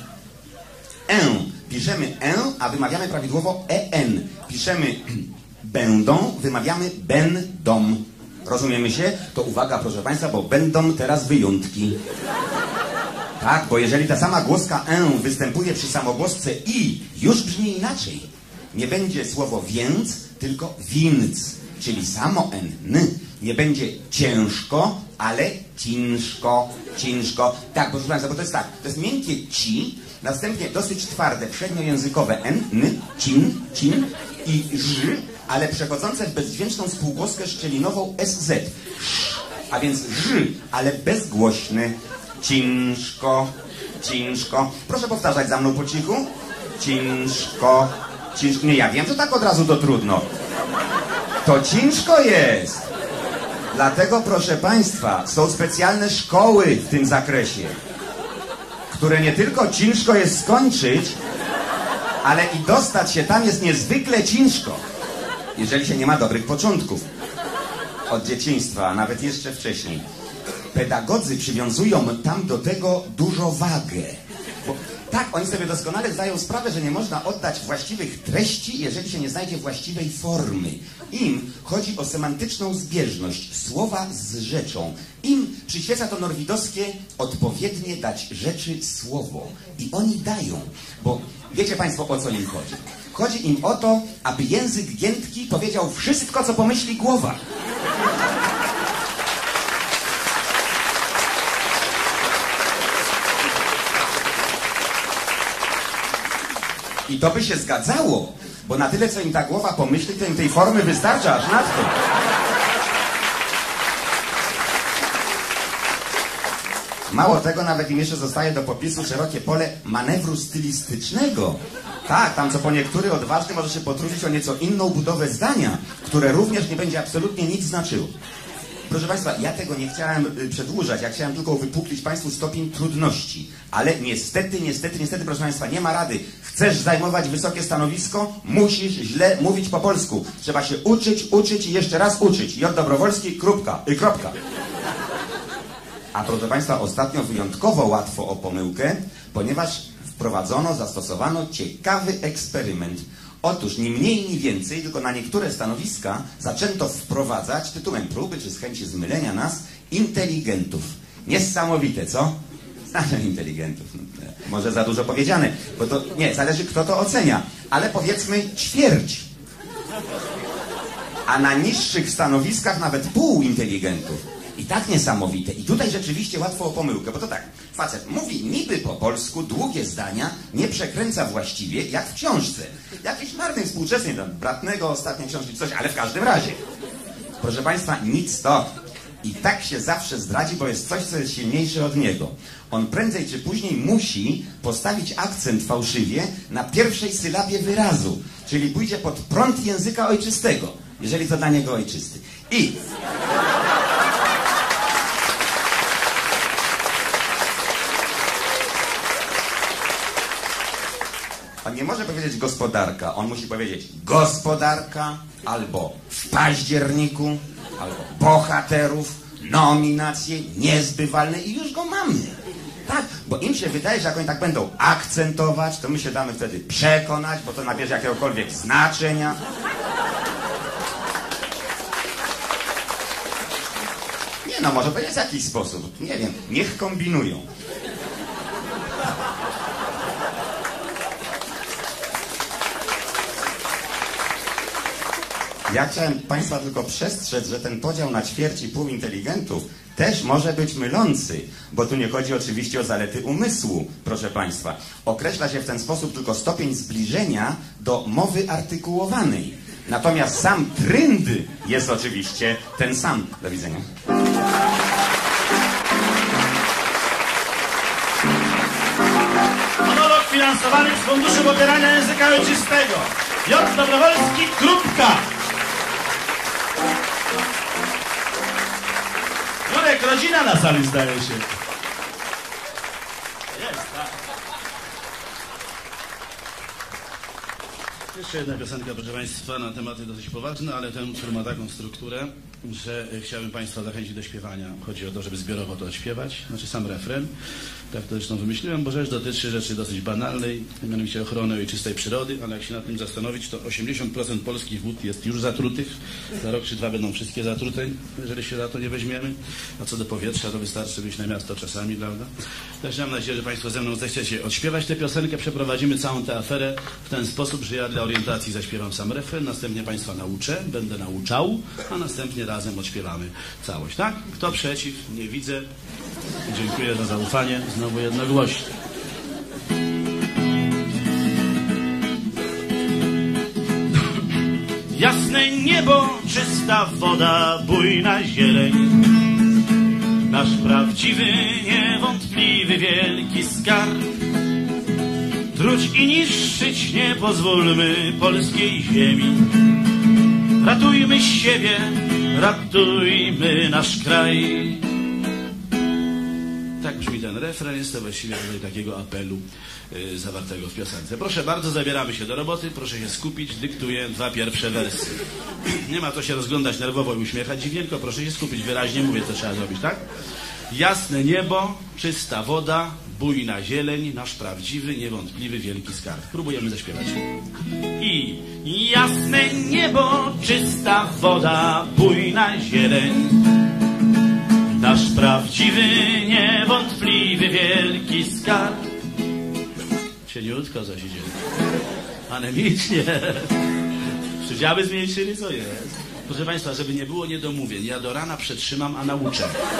e, piszemy e, a wymawiamy prawidłowo en. Piszemy będą, wymawiamy będą. Rozumiemy się? To uwaga, proszę Państwa, bo będą teraz wyjątki. Tak, bo jeżeli ta sama głoska e występuje przy samogłosce i, już brzmi inaczej. Nie będzie słowo więc, tylko więc, czyli samo n, n. Nie będzie ciężko, ale ciężko, ciężko. Tak, proszę Państwa, bo to jest tak, to jest miękkie ci, następnie dosyć twarde, przedniojęzykowe n, n, cin, cin i ż, ale przechodzące w bezdźwięczną spółgłoskę szczelinową sz. A więc ż, ale bezgłośny. Ciężko, ciężko. Proszę powtarzać za mną po cichu. Ciężko, ciężko. Nie, ja wiem, że tak od razu to trudno. To ciężko jest. Dlatego, proszę Państwa, są specjalne szkoły w tym zakresie, które nie tylko ciężko jest skończyć, ale i dostać się tam jest niezwykle ciężko, jeżeli się nie ma dobrych początków. Od dzieciństwa, a nawet jeszcze wcześniej. Pedagodzy przywiązują tam do tego dużo wagę. Bo tak, oni sobie doskonale zdają sprawę, że nie można oddać właściwych treści, jeżeli się nie znajdzie właściwej formy. Im chodzi o semantyczną zbieżność słowa z rzeczą. Im przyświeca to norwidowskie odpowiednie dać rzeczy słowo. I oni dają, bo wiecie Państwo, o co im chodzi. Chodzi im o to, aby język giętki powiedział wszystko, co pomyśli głowa. I to by się zgadzało, bo na tyle, co im ta głowa pomyśli, to im tej formy wystarcza aż nadto. Mało tego, nawet im jeszcze zostaje do popisu szerokie pole manewru stylistycznego. Tak, tam co po niektóry odważny może się potrudzić o nieco inną budowę zdania, które również nie będzie absolutnie nic znaczyło. Proszę Państwa, ja tego nie chciałem przedłużać, ja chciałem tylko uwypuklić Państwu stopień trudności. Ale niestety, niestety, niestety, proszę Państwa, nie ma rady. Chcesz zajmować wysokie stanowisko? Musisz źle mówić po polsku. Trzeba się uczyć, uczyć i jeszcze raz uczyć. J. Dobrowolski, kropka, y, kropka. A proszę Państwa, ostatnio wyjątkowo łatwo o pomyłkę, ponieważ wprowadzono, zastosowano ciekawy eksperyment. Otóż ni mniej, ni więcej, tylko na niektóre stanowiska zaczęto wprowadzać tytułem próby, czy z chęci zmylenia nas, inteligentów. Niesamowite, co? Znaczy inteligentów. Może za dużo powiedziane, bo to nie, zależy kto to ocenia. Ale powiedzmy ćwierć. A na niższych stanowiskach nawet pół inteligentów. I tak niesamowite. I tutaj rzeczywiście łatwo o pomyłkę, bo to tak, facet mówi niby po polsku długie zdania, nie przekręca właściwie, jak w książce. Jakiejś marnej współczesnej, tam, Bratnego, ostatniej książki, coś, ale w każdym razie. Proszę Państwa, nic to. I tak się zawsze zdradzi, bo jest coś, co jest silniejsze od niego. On prędzej czy później musi postawić akcent fałszywie na pierwszej sylabie wyrazu. czyli pójdzie pod prąd języka ojczystego, jeżeli to dla niego ojczysty. I... On nie może powiedzieć gospodarka, on musi powiedzieć gospodarka, albo w październiku, albo bohaterów, nominacje niezbywalne i już go mamy. Tak, bo im się wydaje, że jak oni tak będą akcentować, to my się damy wtedy przekonać, bo to nabierze jakiegokolwiek znaczenia. Nie no, może powiedzieć w jakiś sposób, nie wiem, niech kombinują. Ja chciałem Państwa tylko przestrzec, że ten podział na ćwierć i pół inteligentów też może być mylący, bo tu nie chodzi oczywiście o zalety umysłu, proszę Państwa. Określa się w ten sposób tylko stopień zbliżenia do mowy artykułowanej. Natomiast sam trynd jest oczywiście ten sam. Do widzenia. Monolog finansowany z Funduszu Popierania Języka Ojczystego. J. Dobrowolski, kropka. Jurek, rodzina na sali, zdaje się. Jest, tak. Jeszcze jedna piosenka, proszę Państwa, na tematy dosyć poważne, ale ten utwór ma taką strukturę, że chciałbym Państwa zachęcić do śpiewania. Chodzi o to, żeby zbiorowo to odśpiewać, znaczy sam refren. Tak to zresztą wymyśliłem, bo rzecz dotyczy rzeczy dosyć banalnej, mianowicie ochrony ojczystej przyrody, ale jak się nad tym zastanowić, to osiemdziesiąt procent polskich wód jest już zatrutych. Za rok czy dwa będą wszystkie zatrute, jeżeli się za to nie weźmiemy. A co do powietrza, to wystarczy wyjść na miasto czasami, prawda? Także mam nadzieję, że Państwo ze mną zechcecie odśpiewać tę piosenkę. Przeprowadzimy całą tę aferę w ten sposób, że ja dla orientacji zaśpiewam sam refren, następnie Państwa nauczę, będę nauczał, a następnie razem odśpiewamy całość, tak? Kto przeciw? Nie widzę. Dziękuję za zaufanie. Znowu jednogłośnie. Jasne niebo, czysta woda, bujna zieleń. Nasz prawdziwy, niewątpliwy, wielki skarb. Truć i niszczyć nie pozwólmy polskiej ziemi. Ratujmy siebie, ratujmy nasz kraj. Tak brzmi ten refren, jest to właściwie rodzaj takiego apelu yy, zawartego w piosence. Proszę bardzo, zabieramy się do roboty, proszę się skupić, dyktuję dwa pierwsze wersy. Nie ma to się rozglądać nerwowo i uśmiechać dziwnie, tylko proszę się skupić, wyraźnie mówię, co trzeba zrobić, tak? Jasne niebo, czysta woda, bujna zieleń, nasz prawdziwy, niewątpliwy, wielki skarb. Próbujemy zaśpiewać. I jasne niebo, czysta woda, bujna zieleń. Nasz prawdziwy, niewątpliwy, wielki skarb. Cieniutko zaś idzie. Anemicznie. Przydziały zmniejszyli, co jest? Proszę Państwa, żeby nie było niedomówień, ja do rana przetrzymam, a nauczę.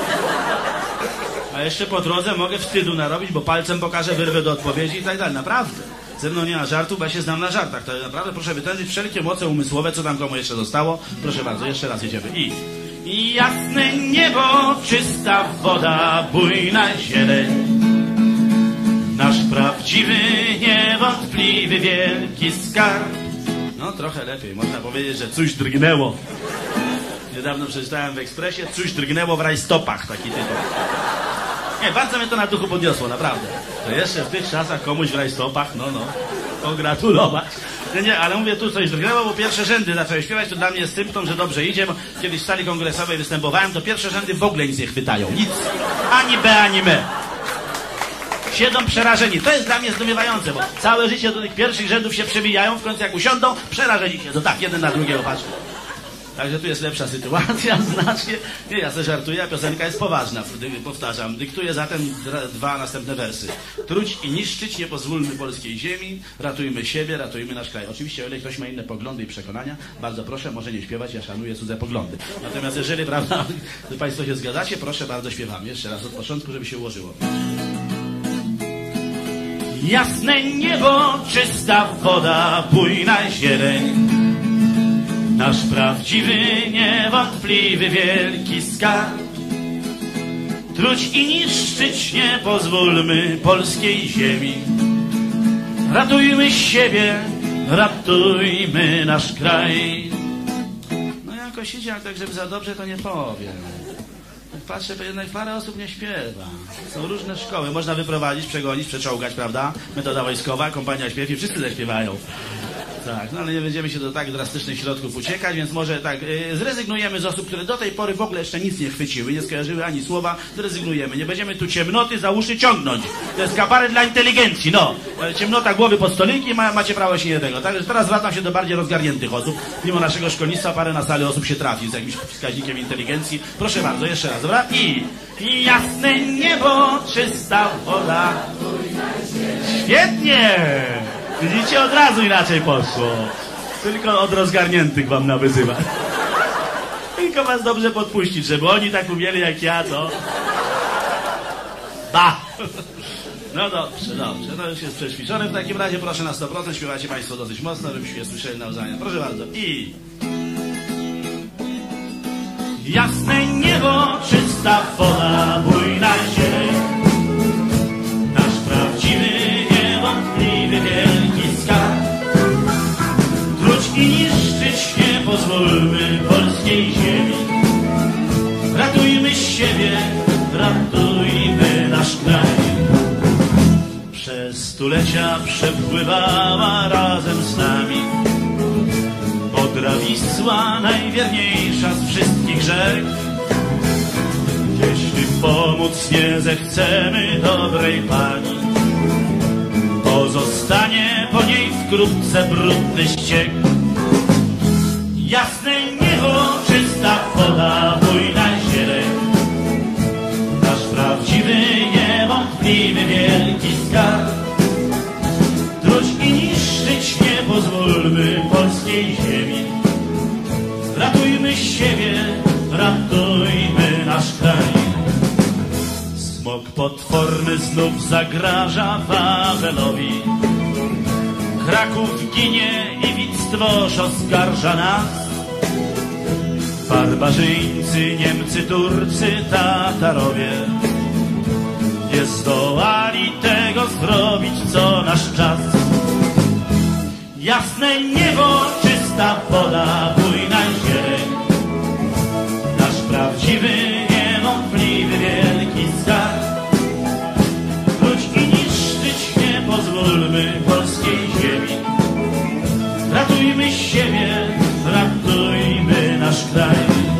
A jeszcze po drodze mogę wstydu narobić, bo palcem pokażę, wyrwę do odpowiedzi i tak dalej. Naprawdę. Ze mną nie ma żartów, bo ja się znam na żartach. To naprawdę proszę wytężyć wszelkie moce umysłowe, co tam komu jeszcze zostało. Proszę bardzo, jeszcze raz jedziemy. I... I jasne niebo, czysta woda, bujna zieleń. Nasz prawdziwy, niewątpliwy, wielki skarb. No trochę lepiej, można powiedzieć, że coś drgnęło. Niedawno przeczytałem w Ekspresie, coś drgnęło w rajstopach, taki tytuł. Nie, bardzo mnie to na duchu podniosło, naprawdę. To jeszcze w tych czasach komuś w rajstopach, no no, pogratulować. Nie, nie, ale mówię, tu coś drgnęło, bo pierwsze rzędy zaczęły śpiewać, to dla mnie jest symptom, że dobrze idzie, bo kiedyś w sali kongresowej występowałem, to pierwsze rzędy w ogóle nic nie chwytają, nic. Ani B, ani me. Siedzą przerażeni. To jest dla mnie zdumiewające, bo całe życie do tych pierwszych rzędów się przebijają, w końcu jak usiądą, przerażeni siedzą. Tak, jeden na drugiego patrzą. Także tu jest lepsza sytuacja, znacznie. Nie, ja sobie żartuję, a piosenka jest poważna. Powtarzam, dyktuję zatem dwa następne wersy. Truć i niszczyć nie pozwólmy polskiej ziemi, ratujmy siebie, ratujmy nasz kraj. Oczywiście, o ile ktoś ma inne poglądy i przekonania, bardzo proszę, może nie śpiewać, ja szanuję cudze poglądy. Natomiast jeżeli, prawda, Państwo się zgadzacie, proszę bardzo, śpiewamy. Jeszcze raz od początku, żeby się ułożyło. Jasne niebo, czysta woda, bujna zieleń. Nasz prawdziwy, niewątpliwy, wielki skarb. Truć i niszczyć nie pozwólmy polskiej ziemi. Ratujmy siebie, ratujmy nasz kraj. No jakoś idzie, ale tak żeby za dobrze to nie powiem. Patrzę, to jednak parę osób nie śpiewa. Są różne szkoły. Można wyprowadzić, przegonić, przeczołgać, prawda? Metoda wojskowa, kompania śpiew i wszyscy zaśpiewają. Tak, no ale nie będziemy się do tak drastycznych środków uciekać, więc może tak, yy, zrezygnujemy z osób, które do tej pory w ogóle jeszcze nic nie chwyciły, nie skojarzyły ani słowa, zrezygnujemy. Nie będziemy tu ciemnoty za uszy ciągnąć. To jest kabaret dla inteligencji, no. Ciemnota głowy pod stoliki, ma, macie prawo się nie tego. Także teraz zwracam się do bardziej rozgarniętych osób. Mimo naszego szkolnictwa parę na sali osób się trafi z jakimś wskaźnikiem inteligencji. Proszę bardzo, jeszcze raz, dobra? I, i jasne niebo, czysta woda. Świetnie! Widzicie, od razu inaczej poszło. Tylko od rozgarniętych wam nawyzywać. Tylko was dobrze podpuścić, żeby oni tak umieli jak ja, to... Ba! No dobrze, dobrze. No już jest przećwiczone. W takim razie proszę na sto procent. Śpiewacie państwo dosyć mocno, żebyśmy je słyszeli nawzajem. Proszę bardzo. I... Jasne niebo, czysta woda, bujna zieleń. Nasz prawdziwy, niewątpliwy, wielki skarb. Truć i niszczyć nie pozwólmy polskiej ziemi. Ratujmy siebie, ratujmy nasz kraj. Przez stulecia przepływała razem z nami Odra Wisła, najwierniejsza z wszystkich rzek. Jeśli pomóc nie zechcemy dobrej pani, pozostanie po niej wkrótce brudny ściek. Jasne niebo, czysta woda, bujna zieleń. Nasz prawdziwy, niewątpliwy, wielki skarb. Truć i niszczyć nie pozwólmy polskiej ziemi. Ratujmy siebie, ratujmy nasz kraj. Smok potworny znów zagraża Wawelowi. Kraków ginie i Wictwosz oskarża nas. Barbarzyńcy, Niemcy, Turcy, Tatarowie nie zdołali tego zrobić, co nasz czas. Jasne niebo, czysta woda, bujna zieleń. Nasz prawdziwy, niewątpliwy, wielki skarb. Truć i niszczyć nie pozwólmy polskiej ziemi. Ratujmy siebie, ratujmy nasz kraj.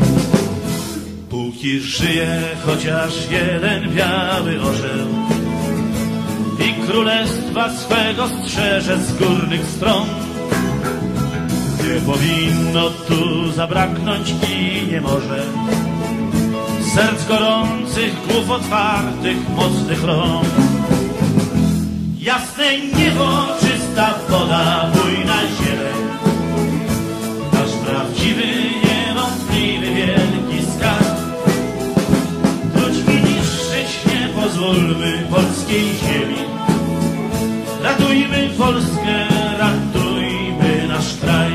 Póki żyje chociaż jeden biały orzeł i królestwa swego strzeże z górnych stron, nie powinno tu zabraknąć i nie może serc gorących, głów otwartych, mocnych rąk. Jasne niebo, czysta woda, bujna zieleń. Nasz prawdziwy, niewątpliwy, wielki skarb. Truć i niszczyć nie pozwólmy polskiej ziemi. Ratujmy Polskę, ratujmy nasz kraj.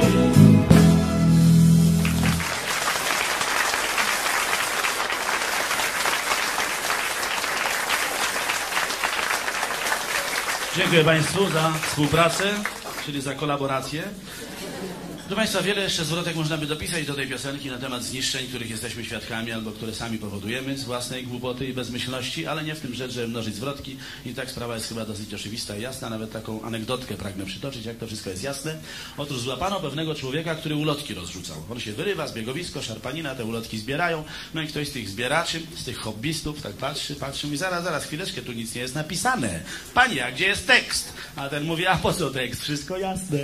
Dziękuję Państwu za współpracę, czyli za kolaborację. Proszę Państwa, wiele jeszcze zwrotek można by dopisać do tej piosenki na temat zniszczeń, których jesteśmy świadkami albo które sami powodujemy z własnej głupoty i bezmyślności, ale nie w tym rzecz, żeby mnożyć zwrotki. I tak sprawa jest chyba dosyć oczywista i jasna. Nawet taką anegdotkę pragnę przytoczyć, jak to wszystko jest jasne. Otóż złapano pewnego człowieka, który ulotki rozrzucał. On się wyrywa, zbiegowisko, szarpanina, te ulotki zbierają. No i ktoś z tych zbieraczy, z tych hobbystów tak patrzy, patrzy i zaraz, zaraz, chwileczkę, tu nic nie jest napisane. Panie, a gdzie jest tekst? A ten mówi, a po co tekst? Wszystko jasne.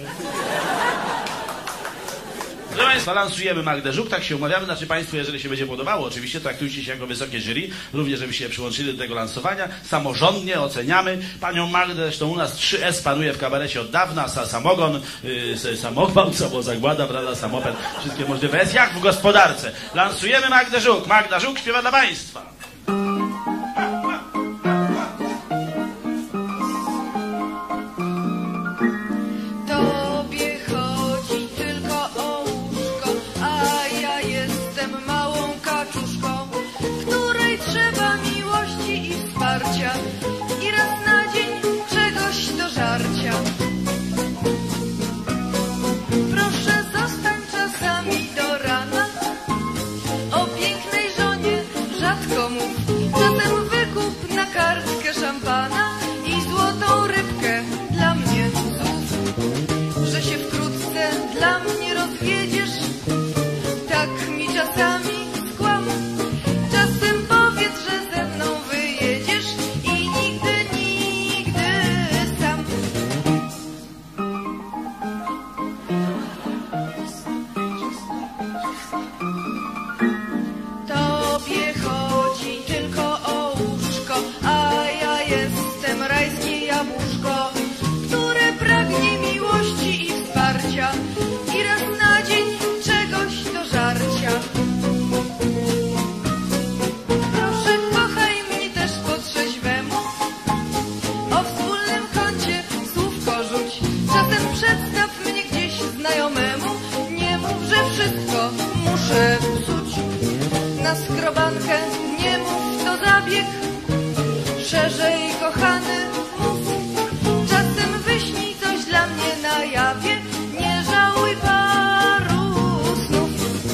Proszę Państwa, lansujemy Magdę Żuk, tak się umawiamy, znaczy Państwu, jeżeli się będzie podobało, oczywiście traktujcie się jako wysokie jury, również żebyście się przyłączyli do tego lansowania, samorządnie oceniamy Panią Magdę, zresztą u nas trzy S panuje w kabarecie od dawna, sa, samogon, yy, samogwałt, samozagłada, prawda, samopęd, wszystkie możliwe S, jak w gospodarce. Lansujemy Magdę Żuk, Magda Żuk śpiewa dla Państwa. I raz na dzień czegoś do żarcia. proszę psuć na skrobankę, nie mów to zabieg. Szerzej, kochany, mów, czasem wyśnij coś dla mnie na jawie, nie żałuj paru snów.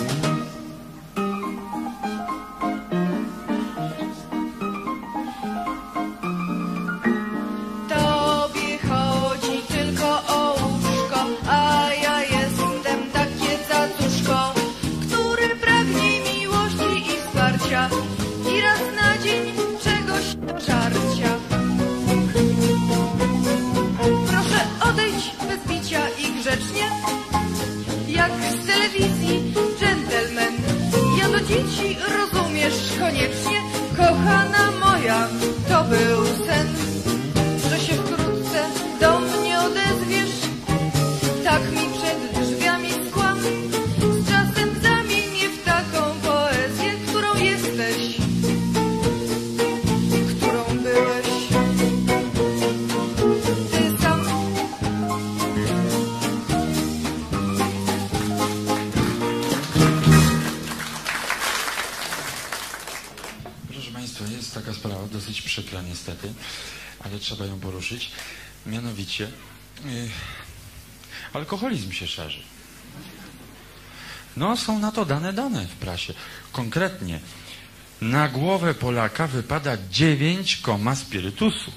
Tobie chodzi tylko o łóżko, a ja jestem takie cacuszko, który pragnie miłości i wsparcia i raz na dzień czegoś do żarcia. Proszę odejść bez bicia i grzecznie, jak z telewizji dżentelmen. Ja do dzieci, rozumiesz, koniecznie, kochana moja, to był sen, że się wkrótce do mnie odezwiesz. Tak mi przed drzwiami skłam, z czasem zamień mnie w taką poezję, którą jesteś, którą byłeś ty sam. Proszę Państwa, jest taka sprawa, dosyć przykra niestety, ale trzeba ją poruszyć. Mianowicie yy, alkoholizm się szerzy. No, są na to dane dane w prasie. Konkretnie na głowę Polaka wypada dziewięć koma spirytusu.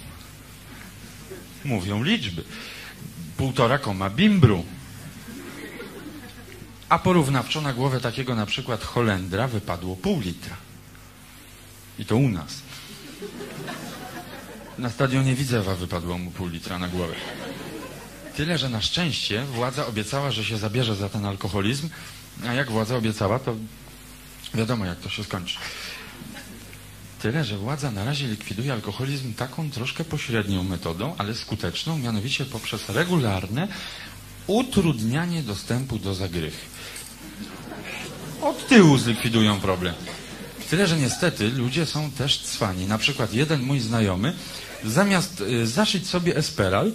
Mówią liczby. Półtora koma bimbru. A porównawczo na głowę takiego na przykład Holendra wypadło pół litra. I to u nas. Na stadionie Widzewa wypadło mu pół litra na głowę. Tyle, że na szczęście władza obiecała, że się zabierze za ten alkoholizm, a jak władza obiecała, to wiadomo, jak to się skończy. Tyle, że władza na razie likwiduje alkoholizm taką troszkę pośrednią metodą, ale skuteczną, mianowicie poprzez regularne utrudnianie dostępu do zagrychy. Od tyłu zlikwidują problem. Tyle, że niestety ludzie są też cwani. Na przykład jeden mój znajomy zamiast y, zaszyć sobie Esperal,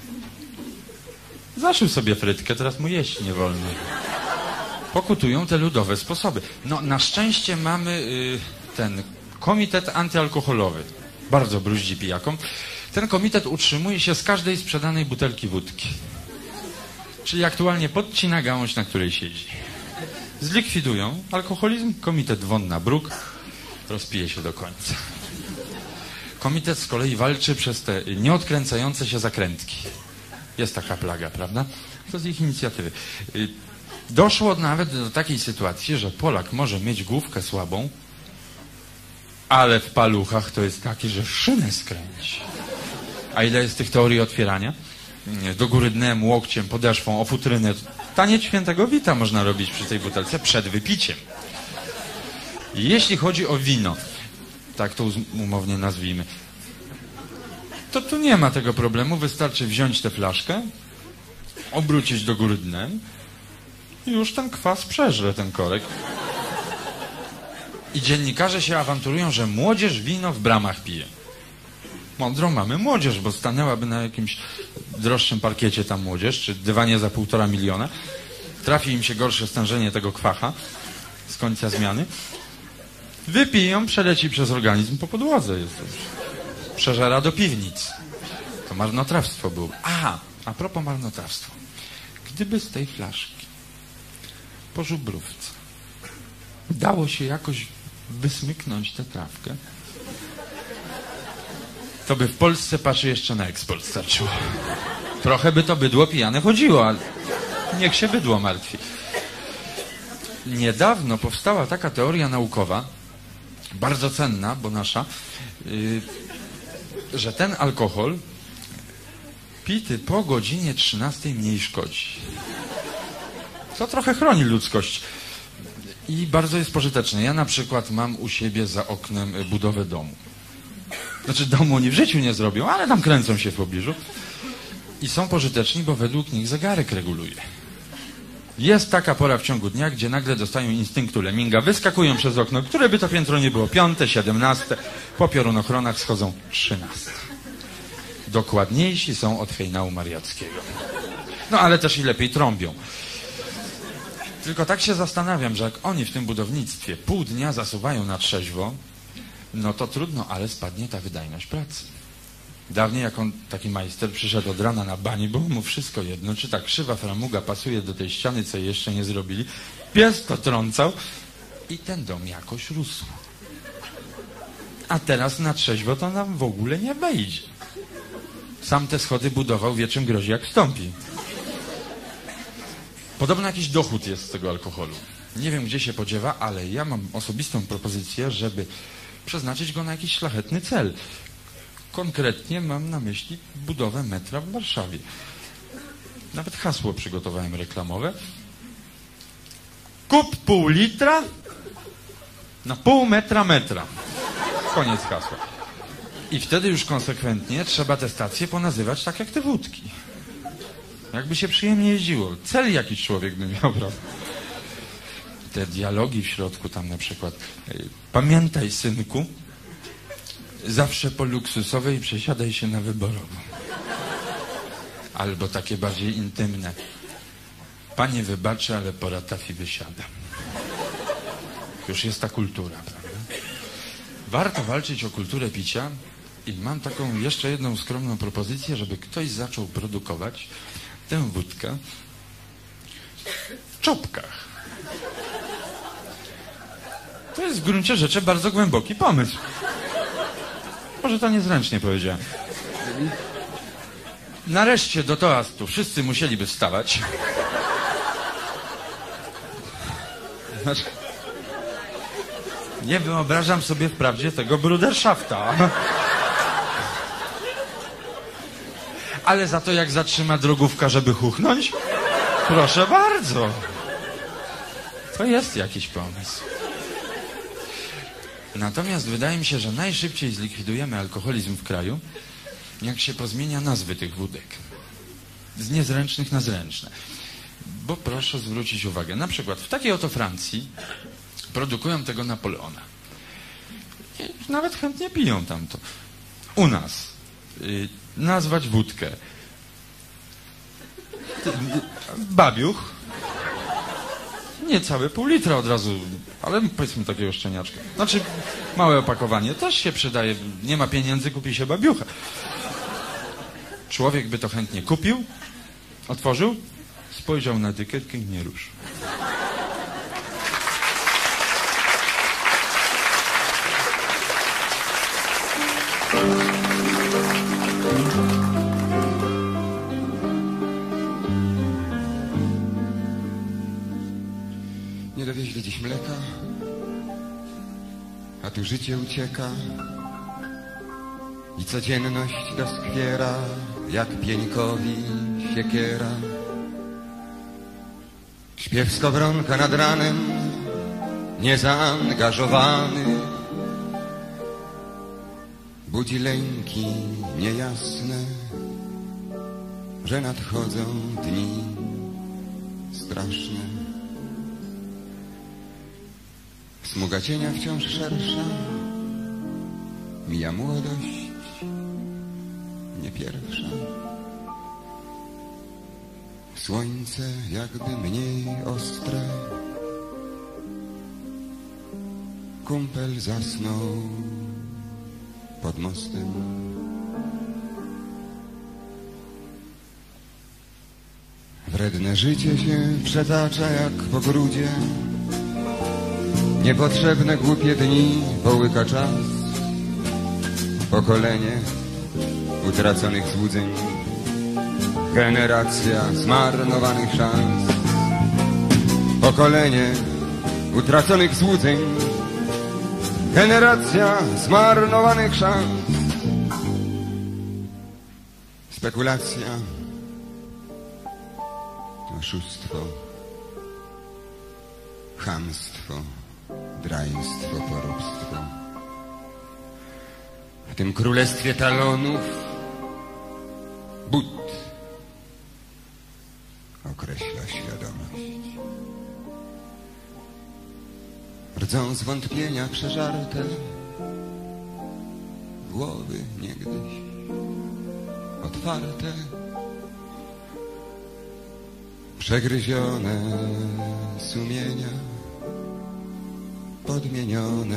zaszył sobie frytkę, teraz mu jeść nie wolno. Pokutują te ludowe sposoby. No, na szczęście mamy y, ten komitet antyalkoholowy. Bardzo bruździ pijakom. Ten komitet utrzymuje się z każdej sprzedanej butelki wódki. Czyli aktualnie podcina gałąź, na której siedzi. Zlikwidują alkoholizm, komitet Wonna Bruk rozpije się do końca. Komitet z kolei walczy przez te nieodkręcające się zakrętki. Jest taka plaga, prawda? To z ich inicjatywy. Doszło nawet do takiej sytuacji, że Polak może mieć główkę słabą, ale w paluchach to jest taki, że szynę skręci. A ile jest tych teorii otwierania? Do góry dnem, łokciem, podeszwą, o futrynę. Taniec świętego Wita można robić przy tej butelce przed wypiciem. Jeśli chodzi o wino, tak to umownie nazwijmy, to tu nie ma tego problemu. Wystarczy wziąć tę flaszkę, obrócić do góry dnem i już ten kwas przeżre, ten korek. I dziennikarze się awanturują, że młodzież wino w bramach pije. Mądrą mamy młodzież, bo stanęłaby na jakimś droższym parkiecie ta młodzież, czy dywanie za półtora miliona. Trafi im się gorsze stężenie tego kwacha z końca zmiany. Wypiją, przeleci przez organizm po podłodze. Jest to przeżera do piwnic. To marnotrawstwo było. Aha, a propos marnotrawstwa. Gdyby z tej flaszki po żubrówce dało się jakoś wysmyknąć tę trawkę, to by w Polsce paszy jeszcze na eksport starczyło. Trochę by to bydło pijane chodziło, ale niech się bydło martwi. Niedawno powstała taka teoria naukowa, bardzo cenna, bo nasza, yy, że ten alkohol pity po godzinie trzynastej mniej szkodzi. To trochę chroni ludzkość i bardzo jest pożyteczne. Ja na przykład mam u siebie za oknem budowę domu. Znaczy domu oni w życiu nie zrobią, ale tam kręcą się w pobliżu. I są pożyteczni, bo według nich zegarek reguluje. Jest taka pora w ciągu dnia, gdzie nagle dostają instynktu leminga, wyskakują przez okno, które by to piętro nie było, piąte, siedemnaste, po piorunochronach schodzą trzynaste. Dokładniejsi są od hejnału mariackiego. No ale też i lepiej trąbią. Tylko tak się zastanawiam, że jak oni w tym budownictwie pół dnia zasuwają na trzeźwo, no to trudno, ale spadnie ta wydajność pracy. Dawniej jak on, taki majster, przyszedł od rana na bani, było mu wszystko jedno, czy ta krzywa framuga pasuje do tej ściany, co jeszcze nie zrobili. Pies to trącał i ten dom jakoś rósł. A teraz na trzeźwo to nam w ogóle nie wejdzie. Sam te schody budował, wie czym grozi, jak wstąpi. Podobno jakiś dochód jest z tego alkoholu. Nie wiem, gdzie się podziewa, ale ja mam osobistą propozycję, żeby przeznaczyć go na jakiś szlachetny cel. Konkretnie mam na myśli budowę metra w Warszawie. Nawet hasło przygotowałem reklamowe. Kup pół litra na pół metra metra. Koniec hasła. I wtedy już konsekwentnie trzeba te stacje ponazywać tak jak te wódki. Jakby się przyjemnie jeździło. Cel jakiś człowiek by miał, prawda? Te dialogi w środku tam na przykład. Pamiętaj, synku, zawsze po luksusowej przesiadaj się na wyborową. Albo takie bardziej intymne. Panie wybaczy, ale po ratafi wysiadam. Już jest ta kultura, prawda? Warto walczyć o kulturę picia i mam taką jeszcze jedną skromną propozycję, żeby ktoś zaczął produkować tę wódkę w czopkach. To jest w gruncie rzeczy bardzo głęboki pomysł. Może to niezręcznie powiedziałem. Nareszcie do toastu wszyscy musieliby wstawać. Znaczy, nie wyobrażam sobie wprawdzie tego bruderszafta. Ale za to jak zatrzyma drogówka, żeby chuchnąć? Proszę bardzo. To jest jakiś pomysł. Natomiast wydaje mi się, że najszybciej zlikwidujemy alkoholizm w kraju, jak się pozmienia nazwy tych wódek. Z niezręcznych na zręczne. Bo proszę zwrócić uwagę, na przykład w takiej oto Francji produkują tego Napoleona. I nawet chętnie piją tamto. U nas y, nazwać wódkę babiuch. Nie całe pół litra od razu, ale powiedzmy takiego szczeniaczka. Znaczy małe opakowanie też się przydaje. Nie ma pieniędzy, kupi się babiucha. Człowiek by to chętnie kupił, otworzył, spojrzał na etykietkę i nie ruszył. Nie dowieźli dziś mleka, a tu życie ucieka i codzienność doskwiera, jak pieńkowi siekiera. Śpiew skowronka nad ranem, niezaangażowany, budzi lęki niejasne, że nadchodzą dni straszne. Smuga cienia wciąż szersza, mija młodość, nie pierwsza. Słońce jakby mniej ostre, kumpel zasnął pod mostem. Wredne życie się przetacza jak po grudzie, niepotrzebne głupie dni połyka czas. Pokolenie utraconych złudzeń, generacja zmarnowanych szans. Pokolenie utraconych złudzeń, generacja zmarnowanych szans. Spekulacja, oszustwo, chamstwo, draństwo, poróbstwo. W tym królestwie talonów but określa świadomość. Rdzą zwątpienia przeżarte głowy niegdyś otwarte. Przegryzione sumienia, podmienione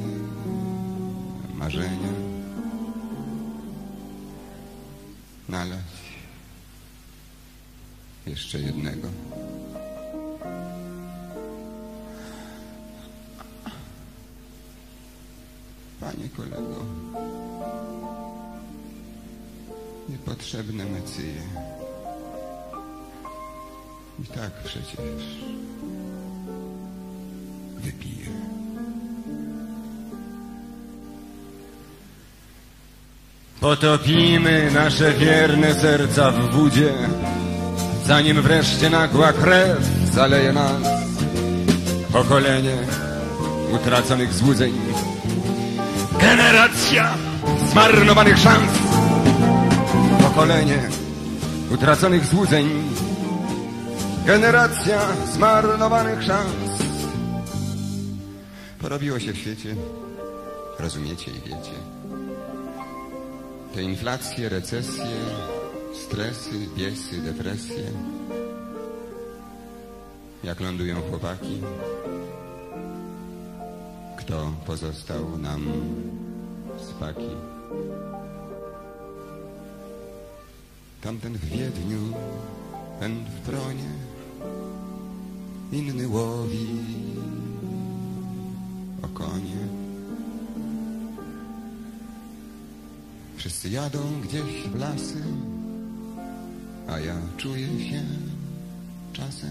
marzenia. Nalać jeszcze jednego. Panie kolego, niepotrzebne mecyje. I tak przecież wypiję. Potopimy nasze wierne serca w wodzie, zanim wreszcie nagła krew zaleje nas. Pokolenie utraconych złudzeń, generacja zmarnowanych szans. Pokolenie utraconych złudzeń, generacja zmarnowanych szans. Porobiło się w świecie, rozumiecie i wiecie. Te inflacje, recesje, stresy, biesy, depresje. Jak lądują chłopaki, kto pozostał nam z paki? Tamten w Wiedniu, ten w Pronie, inny łowi o konie. Wszyscy jadą gdzieś w lasy, a ja czuję się czasem,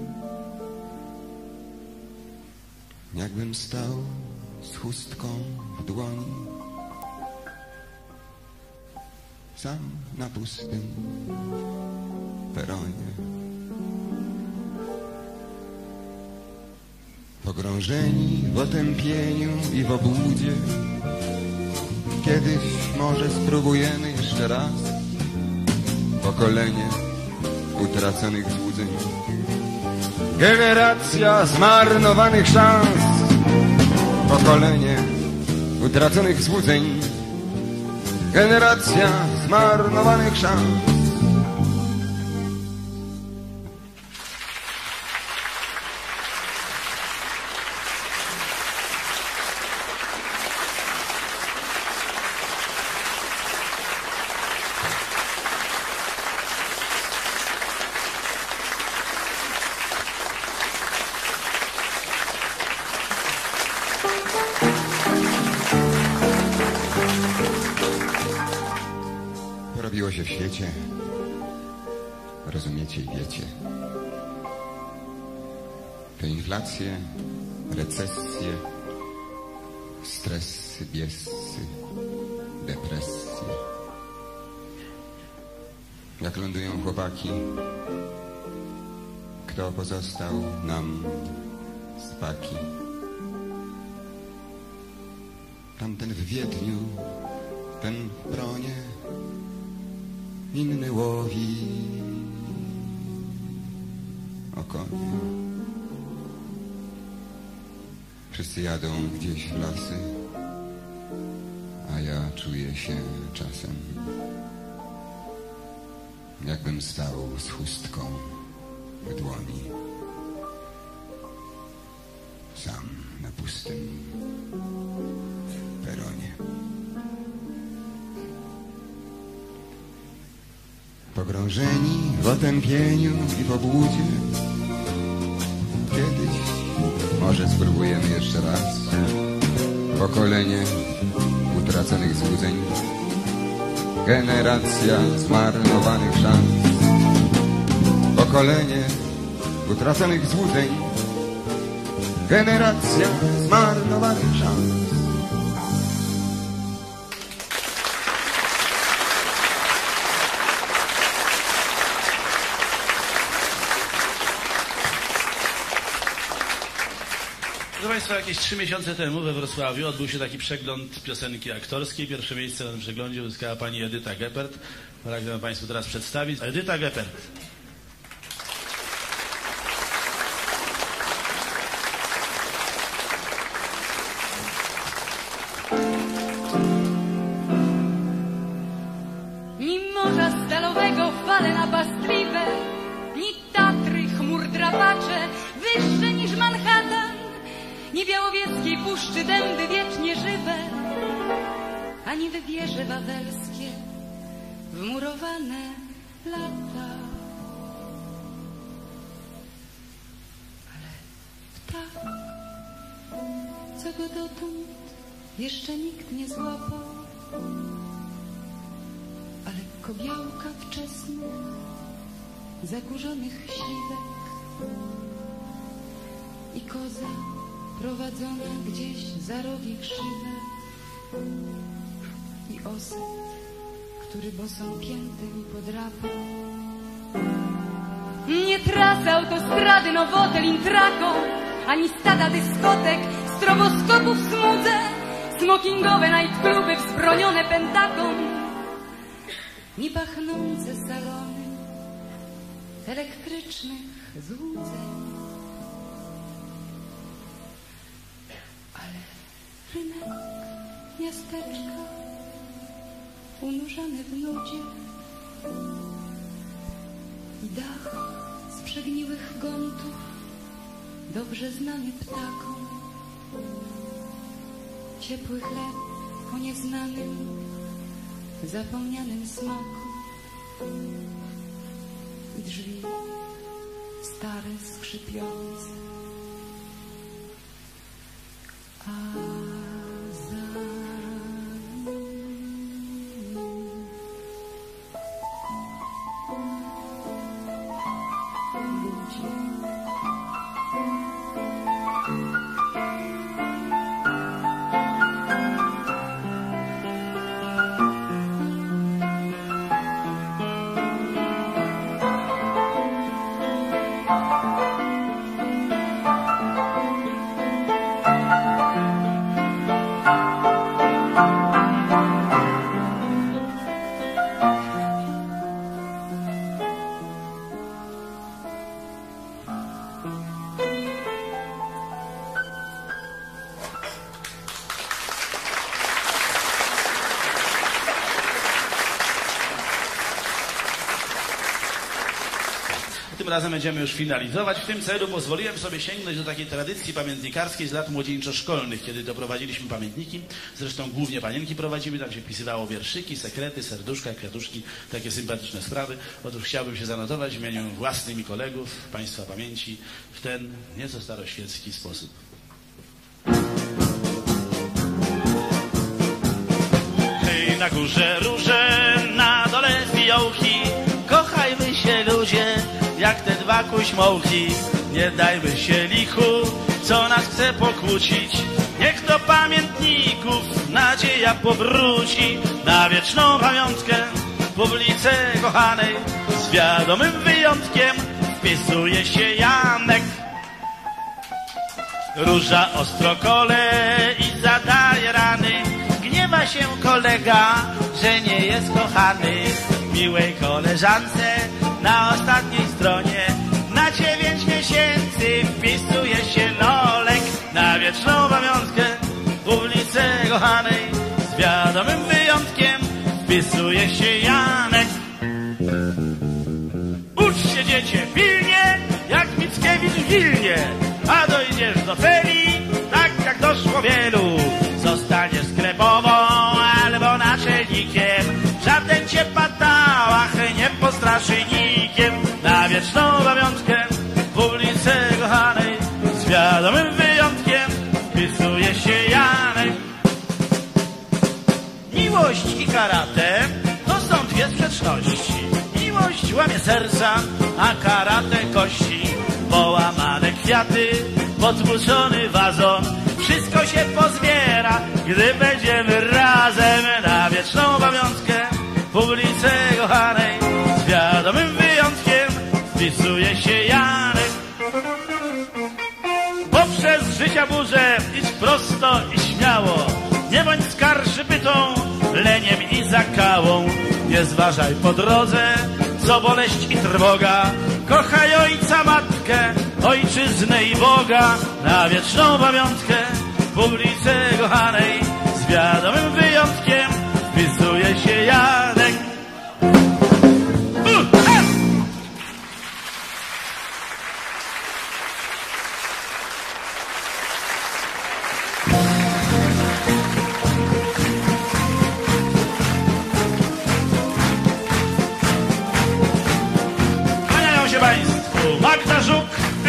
jakbym stał z chustką w dłoni, sam na pustym peronie. Pogrążeni w otępieniu i w obłudzie, kiedyś może spróbujemy jeszcze raz. Pokolenie utraconych złudzeń, generacja zmarnowanych szans. Pokolenie utraconych złudzeń, generacja zmarnowanych szans. Porobiło się w świecie, rozumiecie i wiecie. Te inflacje, recesje, stresy, biesy, depresje. Jak lądują chłopaki, kto pozostał nam z paki? Tamten w Wiedniu, ten w Pronie, inny łowi o konie. Wszyscy jadą gdzieś w lasy, a ja czuję się czasem, jakbym stał z chustką w dłoni, sam na pustym peronie. Pogrążeni w otępieniu i w obłudzie, kiedyś może spróbujemy jeszcze raz. Pokolenie utraconych złudzeń, generacja zmarnowanych szans. Pokolenie utraconych złudzeń, generacja zmarnowanych szans. Proszę Państwa, jakieś trzy miesiące temu we Wrocławiu odbył się taki przegląd piosenki aktorskiej. Pierwsze miejsce na tym przeglądzie uzyskała pani Edyta Geppert. Pragnę Państwu teraz przedstawić. Edyta Geppert. Ni morza stalowego fale napastliwe, ni Tatry ni białowieckiej puszczy dęby wiecznie żywe, ani wybierze wawelskie wmurowane lata. Ale ptak, co go dotąd jeszcze nikt nie złapał, a lekko białka wczesnych, zakurzonych śliwek i koza prowadzona gdzieś za rogi krzywe i oset, który bosą piętę mi podrapał. Nie trasy autostrady, nowotel intraką, ani stada dyskotek, stroboskopów w smudze, smokingowe nightcluby wzbronione pentaką, ni pachnące salony elektrycznych złudzeń. Ale rynek miasteczka unurzany w nudzie i dach z przegniłych gontów dobrze znany ptakom, ciepły chleb o nieznanym, zapomnianym smaku i drzwi stare, skrzypiące. A za nim ludzie. Tym razem będziemy już finalizować. W tym celu pozwoliłem sobie sięgnąć do takiej tradycji pamiętnikarskiej z lat młodzieńczo-szkolnych, kiedy to prowadziliśmy pamiętniki. Zresztą głównie panienki prowadzimy, tam się pisywało wierszyki, sekrety, serduszka, kwiatuszki, takie sympatyczne sprawy. Otóż chciałbym się zanotować w imieniu własnym i kolegów, Państwa pamięci, w ten nieco staroświecki sposób. Hej, na górze róże, na dole fiołki, kochajmy się ludzie, jak te dwa kuśmołki. Nie dajmy się lichu, co nas chce pokłócić. Niech do pamiętników nadzieja powróci. Na wieczną pamiątkę publice kochanej z wiadomym wyjątkiem wpisuje się Janek. Róża ostro kole i zadaje rany. Gniewa się kolega, że nie jest kochany. Miłej koleżance na ostatniej stronie na dziewięć miesięcy wpisuje się Lolek. Na wieczną pamiątkę publice kochanej z wiadomym wyjątkiem wpisuje się Janek. Ucz się dziecię pilnie, jak Mickiewicz w Wilnie, a dojdziesz do celi, tak jak doszło wielu. Zostaniesz sklepową albo naczelnikiem, żaden cię patałach nie postraszy nikiem. Na wieczną pamiątkę publice kochanej z wiadomym wyjątkiem wpisuje się Janek. Miłość i karate to są dwie sprzeczności. Miłość łamie serca, a karate kości. Połamane kwiaty, podburzony wazon, wszystko się pozbiera, gdy będziemy razem. Na wieczną pamiątkę publice kochanej z wiadomym wyjątkiem wpisuje się Janek. Poprzez życia burzę idź prosto i śmiało, nie bądź skarżybytą, leniem i zakałą. Nie zważaj po drodze, co boleść i trwoga. Kochaj ojca, matkę, ojczyznę i Boga. Na wieczną pamiątkę publice kochanej z wiadomym wyjątkiem wpisuje się Janek. Uh, ah!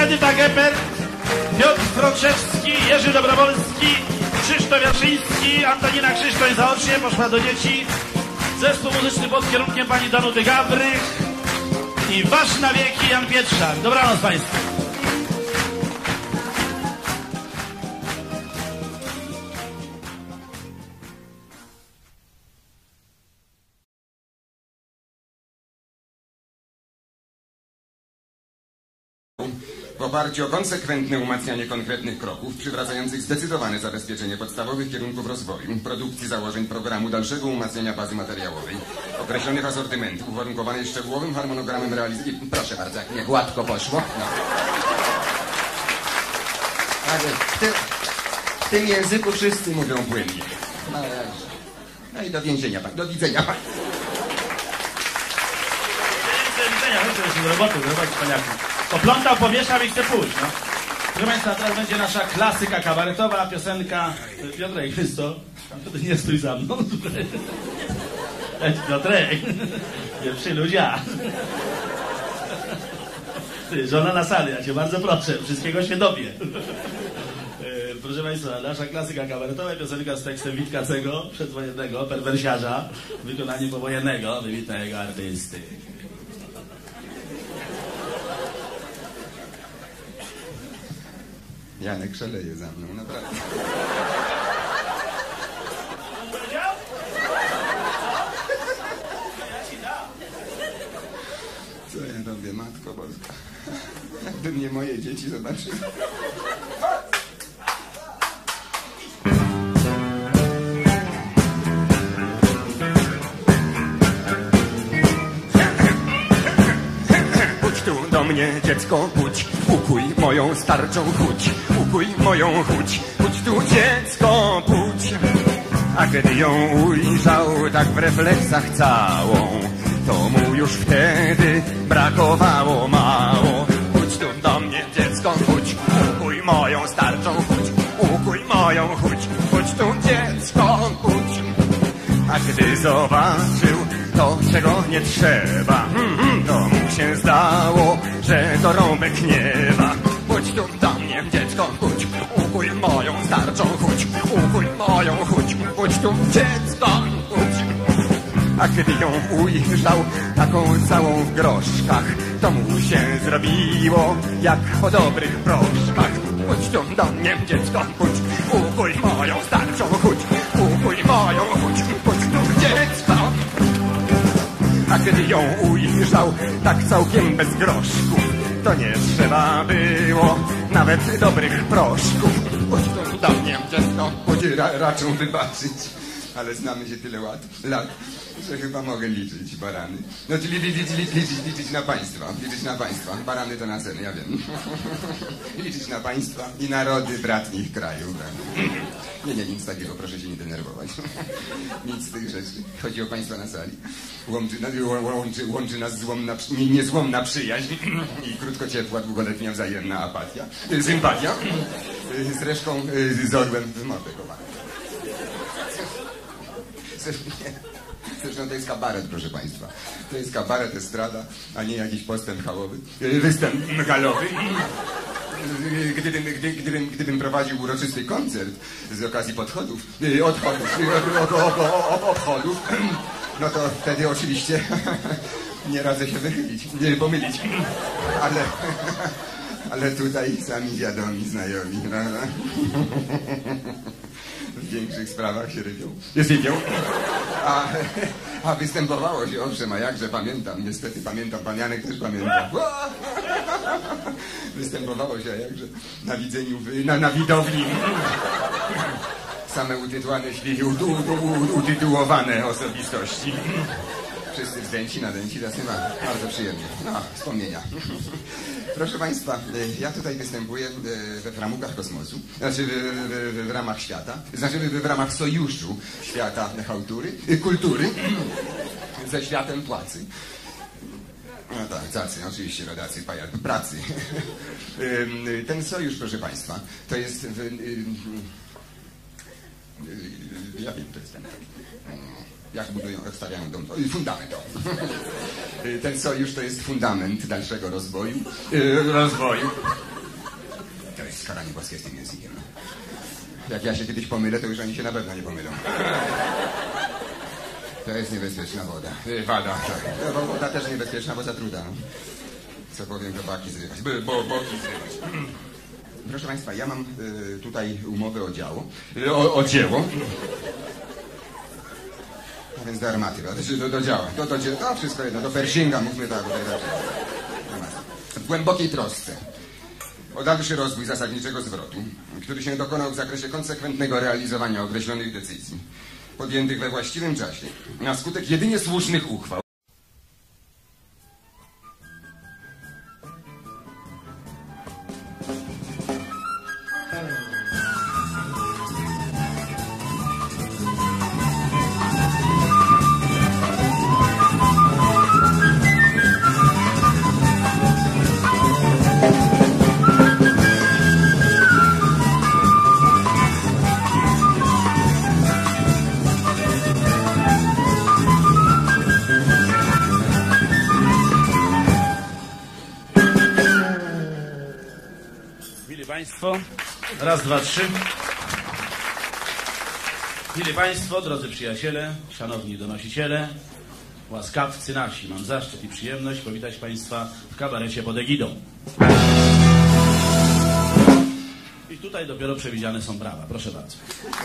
Edyta Geper, Piotr Frączewski, Jerzy Dobrowolski, Krzysztof Jaszyński, Antonina Krzysztof zaocznie poszła do dzieci. Zespół muzyczny pod kierunkiem pani Danuty Gawrych i wasz na wieki Jan Pietrzak. Dobranoc państwu. W oparciu o konsekwentne umacnianie konkretnych kroków przywracających zdecydowane zabezpieczenie podstawowych kierunków rozwoju, produkcji założeń programu dalszego umacniania bazy materiałowej, określonych asortymentów, uwarunkowanej szczegółowym harmonogramem realizacji. Proszę bardzo, jak mnie gładko poszło. No. Ale w, ty, w tym języku wszyscy mówią płynnie. No, no i do więzienia pan, do widzenia pan. Do widzenia, chodźcie do roboty, do roboty, paniaku. Poplątał, powieszał i chce pójść, no. Proszę państwa, teraz będzie nasza klasyka kabaretowa, piosenka... Piotrek, wiesz co? To nie stój za mną. Piotrek, pierwszy ludzie. Ty, żona na sali, ja cię bardzo proszę, wszystkiego się dowie. Proszę państwa, nasza klasyka kabaretowa, piosenka z tekstem Witka Cego, przedwojennego, perwersiarza, wykonanie powojennego, wybitnego artysty. Janek szaleje za mną, naprawdę. Co ja robię, Matko Boska? Jakby mnie moje dzieci zobaczyły. Tu do mnie, dziecko, pójdź, ukuj moją starczą chudź, ukuj moją chudź, pójdź tu, dziecko, pójdź. A kiedy ją ujrzał tak w refleksach całą, to mu już wtedy brakowało mało. Pójdź tu do mnie, dziecko, pójdź, ukuj moją starczą chudź, ukuj moją chudź, pójdź tu, dziecko, pójdź. A gdy zobaczył to, czego nie trzeba, to mu się zdało, że to rąbek nieba. Pójdź tu do mnie, dziecko, pójdź, ukuj moją starczą chudź, ukuj moją chudź, pójdź tu, dziecko, pójdź. A gdy ją ujrzał, taką całą w groszkach, to mu się zrobiło, jak po dobrych proszkach. Pójdź tu do mnie, dziecko, pójdź, ukuj moją starczą chudź, ukuj moją chudź, pójdź tu, dziecko. A kiedy ją ujrzał, tak całkiem bez groszków, to nie trzeba było nawet dobrych proszków. Pójdź tu do mnie, dziecko, pójdź. Ra, raczą wybaczyć, ale znamy się tyle lat, lat, że chyba mogę liczyć, barany. No czyli liczyć, liczyć, liczyć, liczyć na państwa, liczyć na państwa. Barany to na cenę, ja wiem. Liczyć na państwa i narody bratnich krajów. Nie, nie, nic takiego, proszę się nie denerwować. Nic z tych rzeczy. Chodzi o państwa na sali. Łączy, łączy, łączy nas złomna, niezłomna przyjaźń i krótko ciepła, długoletnia wzajemna apatia. Sympatia. Zresztą z orłem w mordę kochany. Zresztą to jest kabaret, proszę państwa. To jest kabaret, estrada, a nie jakiś postęp hałowy. Występ galowy. Gdybym, gdy, gdybym, gdybym prowadził uroczysty koncert z okazji podchodów, odchodów, obchodów, no to wtedy oczywiście nie radzę się wychylić, nie pomylić. Ale, ale tutaj sami wiadomi, znajomi, prawda? W większych sprawach się rybią. Jest rybią. A, a występowało się, owszem, a jakże pamiętam, niestety pamiętam, pan Janek też pamięta. Występowało się, a jakże na widzeniu, na, na widowni. Same utytułowane, utytułowane osobistości. Wszyscy wzdęci, nadęci, zasyma. Bardzo przyjemnie. No, wspomnienia. Proszę państwa, ja tutaj występuję we framugach kosmosu, znaczy w, w, w ramach świata, znaczy w, w ramach sojuszu świata chałtury, kultury ze światem płacy. No tak, cacy, oczywiście, rodacy, pajac, pracy. Ten sojusz, proszę państwa, to jest... W, ja wiem, to jest ten taki... Jak budują, jak stawiają dom, fundament. Ten sojusz to jest fundament dalszego rozwoju, rozwoju skaranie boskie z tym językiem. Jak ja się kiedyś pomylę, to już oni się na pewno nie pomylą. To jest niebezpieczna woda. Y, Wada, tak. No, woda też niebezpieczna, bo zatruta. No. Co powiem, to baki zrywać. Bo, bo, boki zrywać. Proszę Państwa, ja mam y, tutaj umowę o dzieło. Y, o, o dzieło. A więc do armaty, do, do, do działa. Do, do, to wszystko jedno, do Pershinga, mówmy tak. Tutaj, tak. W głębokiej trosce o dalszy rozwój zasadniczego zwrotu, który się dokonał w zakresie konsekwentnego realizowania określonych decyzji, podjętych we właściwym czasie, na skutek jedynie słusznych uchwał. Państwo, raz, dwa, trzy. Mili Państwo, drodzy przyjaciele, szanowni donosiciele, łaskawcy nasi, mam zaszczyt i przyjemność powitać Państwa w kabarecie pod egidą. I tutaj dopiero przewidziane są brawa, proszę bardzo.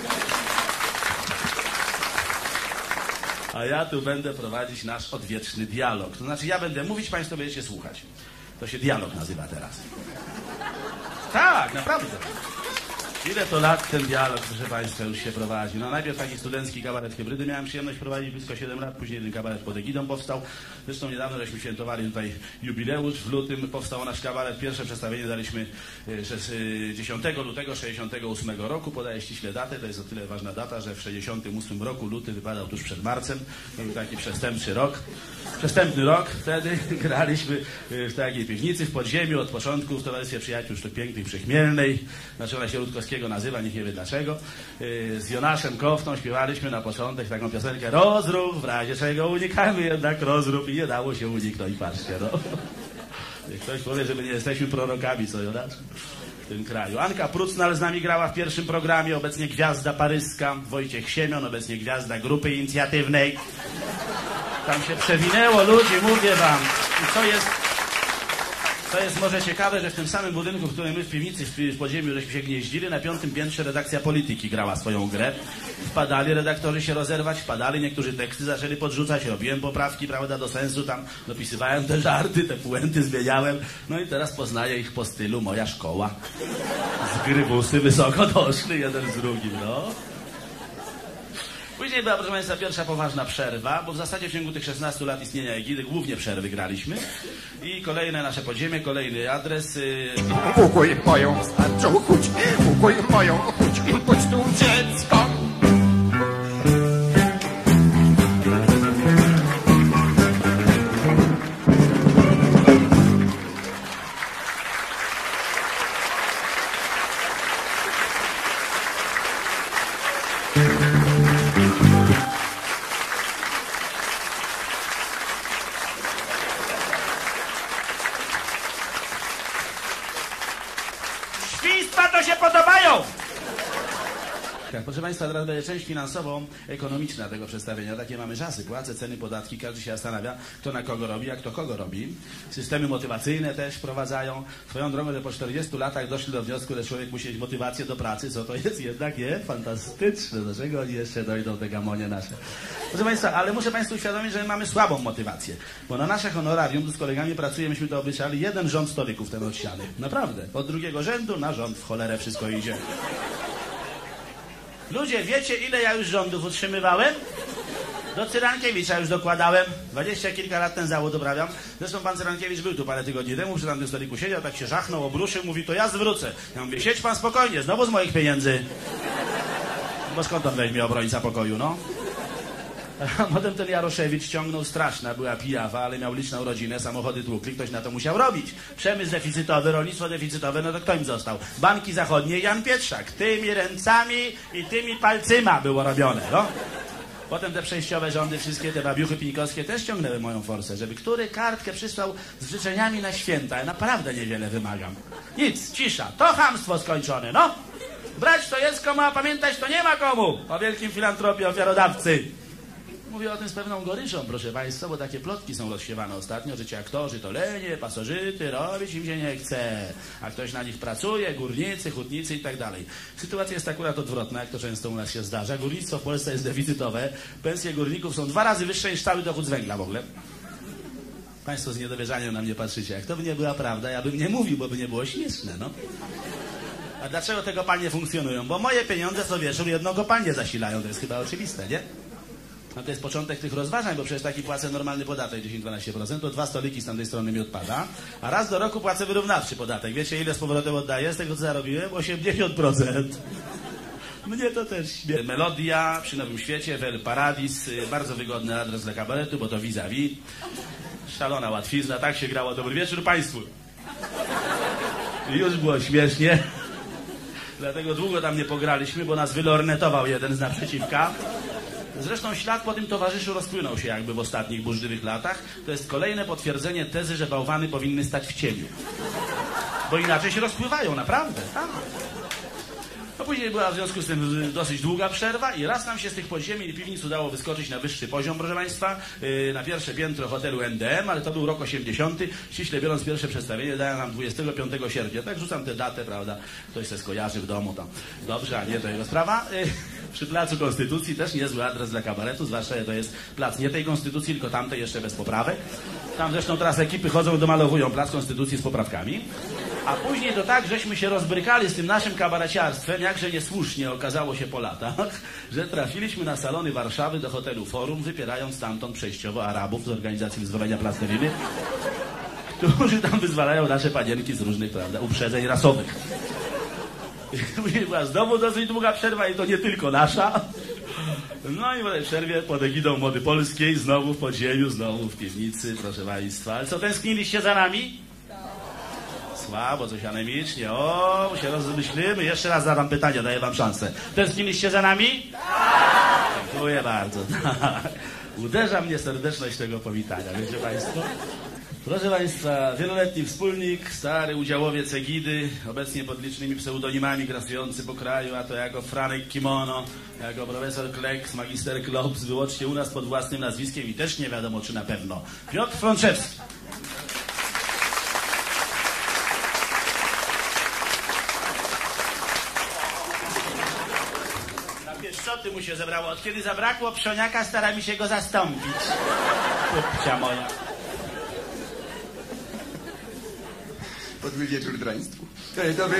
A ja tu będę prowadzić nasz odwieczny dialog. To znaczy ja będę mówić, Państwo będziecie słuchać. To się dialog nazywa teraz. Tak, naprawdę. Ile to lat ten dialog, proszę Państwa, już się prowadzi? No najpierw taki studencki kabaret Hybrydy miałem przyjemność prowadzić blisko siedem lat, później ten kabaret pod egidą powstał. Zresztą niedawno żeśmy świętowali tutaj jubileusz. W lutym powstał nasz kabaret. Pierwsze przedstawienie daliśmy dziesiątego lutego sześćdziesiątego ósmego roku. Podaję ściśle datę. To jest o tyle ważna data, że w sześćdziesiątym ósmym roku luty wypadał tuż przed marcem. To był taki przestępczy rok. Przestępny rok. Wtedy graliśmy w takiej piwnicy w podziemiu od początku w Towarzystwie Przyjaciół Sztuk Pięknych przy Chmielnej. Znaczy ona się Rutkowskiego nazywa, nikt nie wie dlaczego. Z Jonaszem Koftą śpiewaliśmy na początek taką piosenkę rozrób, w razie czego unikamy jednak rozrób i nie dało się uniknąć, patrzcie, no. Ktoś powie, że my nie jesteśmy prorokami, co Jonasz? W tym kraju. Anka Prucnal z nami grała w pierwszym programie, obecnie gwiazda paryska, Wojciech Siemion, obecnie gwiazda grupy inicjatywnej. Tam się przewinęło ludzi, mówię wam. I co jest... To jest może ciekawe, że w tym samym budynku, w którym my w piwnicy, w podziemiu żeśmy się gnieździli, na piątym piętrze redakcja Polityki grała swoją grę. Wpadali redaktorzy się rozerwać, wpadali, niektórzy teksty zaczęli podrzucać, robiłem poprawki, prawda, do sensu, tam dopisywałem te żarty, te puenty zmieniałem. No i teraz poznaję ich po stylu moja szkoła. Z grybusy wysoko doszli, jeden z drugim, no. Później była, proszę Państwa, pierwsza poważna przerwa, bo w zasadzie w ciągu tych szesnastu lat istnienia Egidy głównie przerwy graliśmy. I kolejne nasze podziemie, kolejny adres. Ukuj moją starczą chuć, ukuj moją chuć, chuć tu dziecko. Proszę Państwa, teraz będzie część finansowo-ekonomiczna tego przedstawienia. Takie mamy czasy. Płacę, ceny, podatki. Każdy się zastanawia, kto na kogo robi, a kto kogo robi. Systemy motywacyjne też wprowadzają. Swoją drogą, że po czterdziestu latach doszli do wniosku, że człowiek musi mieć motywację do pracy, co to jest jednak nie fantastyczne. Dlaczego oni jeszcze dojdą, te gamonie nasze? Proszę Państwa, ale muszę Państwu uświadomić, że mamy słabą motywację. Bo na nasze honorarium, tu z kolegami pracujemy, myśmy to obliczali, jeden rząd stolików ten odsiany. Naprawdę. Od drugiego rzędu na rząd w cholerę wszystko idzie. Ludzie, wiecie, ile ja już rządów utrzymywałem? Do Cyrankiewicza już dokładałem. Dwadzieścia kilka lat ten zawód uprawiam. Zresztą pan Cyrankiewicz był tu parę tygodni temu, przy tamtym stoliku siedział, tak się żachnął, obruszył, mówi, to ja zwrócę. Ja mówię, siedź pan spokojnie, znowu z moich pieniędzy. Bo skąd on weźmie obrońca pokoju, no? A potem ten Jaroszewicz ciągnął straszna, była pijawa, ale miał liczną rodzinę, samochody tłukli, ktoś na to musiał robić. Przemysł deficytowy, rolnictwo deficytowe, no to kto im został? Banki zachodnie, Jan Pietrzak. Tymi ręcami i tymi palcyma było robione, no. Potem te przejściowe rządy, wszystkie te babiuchy pinikowskie też ciągnęły moją forsę, żeby który kartkę przysłał z życzeniami na święta. Ja naprawdę niewiele wymagam. Nic, cisza, to chamstwo skończone, no. Brać to jest komu, a pamiętać to nie ma komu. O wielkim filantropii ofiarodawcy. Mówię o tym z pewną goryczą, proszę państwa, bo takie plotki są rozsiewane ostatnio, że ci aktorzy to lenie, pasożyty, robić im się nie chce, a ktoś na nich pracuje, górnicy, hutnicy i tak dalej. Sytuacja jest akurat odwrotna, jak to często u nas się zdarza. Górnictwo w Polsce jest deficytowe, pensje górników są dwa razy wyższe niż cały dochód z węgla w ogóle. Państwo z niedowierzaniem na mnie patrzycie. Jak to by nie była prawda, ja bym nie mówił, bo by nie było śmieszne, no. A dlaczego te kopalnie funkcjonują? Bo moje pieniądze co wieczór jedną kopalnię zasilają, to jest chyba oczywiste, nie? No to jest początek tych rozważań, bo przecież taki płacę normalny podatek dziesięć do dwunastu procent, to dwa stoliki z tamtej strony mi odpada, a raz do roku płacę wyrównawczy podatek. Wiecie, ile z powrotem oddaję z tego, co zarobiłem? osiemdziesiąt procent. Mnie to też śmieje. Melodia przy Nowym Świecie, Vel Paradis, bardzo wygodny adres dla kabaretu, bo to vis-a-vis. Szalona łatwizna, tak się grało. Dobry wieczór Państwu. Już było śmiesznie. Dlatego długo tam nie pograliśmy, bo nas wylornetował jeden z naprzeciwka. Zresztą ślad po tym towarzyszu rozpłynął się jakby w ostatnich burzliwych latach. To jest kolejne potwierdzenie tezy, że bałwany powinny stać w cieniu. Bo inaczej się rozpływają, naprawdę. Tak? No później była w związku z tym dosyć długa przerwa i raz nam się z tych podziemi i piwnic udało wyskoczyć na wyższy poziom, proszę Państwa, yy, na pierwsze piętro hotelu N D M, ale to był rok osiemdziesiąty. Ściśle biorąc, pierwsze przedstawienie dałem nam dwudziestego piątego sierpnia. Tak rzucam tę datę, prawda? Ktoś se skojarzy w domu tam. Dobrze, a nie to jego sprawa. Yy, przy Placu Konstytucji też niezły adres dla kabaretu, zwłaszcza, że to jest plac nie tej Konstytucji, tylko tamtej jeszcze bez poprawek. Tam zresztą teraz ekipy chodzą i domalowują Plac Konstytucji z poprawkami. A później to tak, żeśmy się rozbrykali z tym naszym kabareciarstwem, jakże niesłusznie okazało się po latach, że trafiliśmy na salony Warszawy do hotelu Forum, wypierając stamtąd przejściowo Arabów z organizacji wyzwolenia plasteliny, którzy tam wyzwalają nasze panienki z różnych, prawda, uprzedzeń rasowych. Później była znowu dosyć długa przerwa i to nie tylko nasza. No i po tej przerwie pod egidą Mody Polskiej, znowu w podziemiu, znowu w piwnicy, proszę Państwa. Ale co, tęskniliście za nami? Słabo, coś anemicznie. O, się rozmyślimy. Jeszcze raz zadam pytanie, daję Wam szansę. Tęskniliście za nami? Tak. Dziękuję bardzo. Tak. Uderza mnie serdeczność tego powitania, wiecie Państwo? Proszę Państwa, wieloletni wspólnik, stary udziałowiec Egidy, obecnie pod licznymi pseudonimami grasujący po kraju, a to jako Franek Kimono, jako profesor Kleks, magister Klops, wyłącznie u nas pod własnym nazwiskiem i też nie wiadomo czy na pewno. Piotr Frączewski. Pieszczoty mu się zebrało. Od kiedy zabrakło pszoniaka, stara mi się go zastąpić. Kupcia moja. Dobry wieczór Państwu. Dobry, dobry.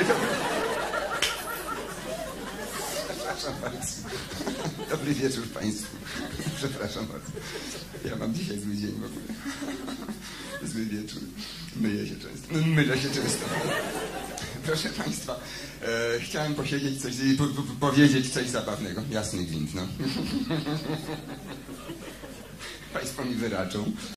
Przepraszam bardzo. Dobry wieczór Państwu. Przepraszam bardzo. Ja mam dzisiaj zły dzień w ogóle. Zły wieczór. Myję się często. Mylę się często. Proszę Państwa, e, chciałem posiedzieć coś, po, po, powiedzieć coś zabawnego. Jasny gwint, no. Państwo mi wyraczą.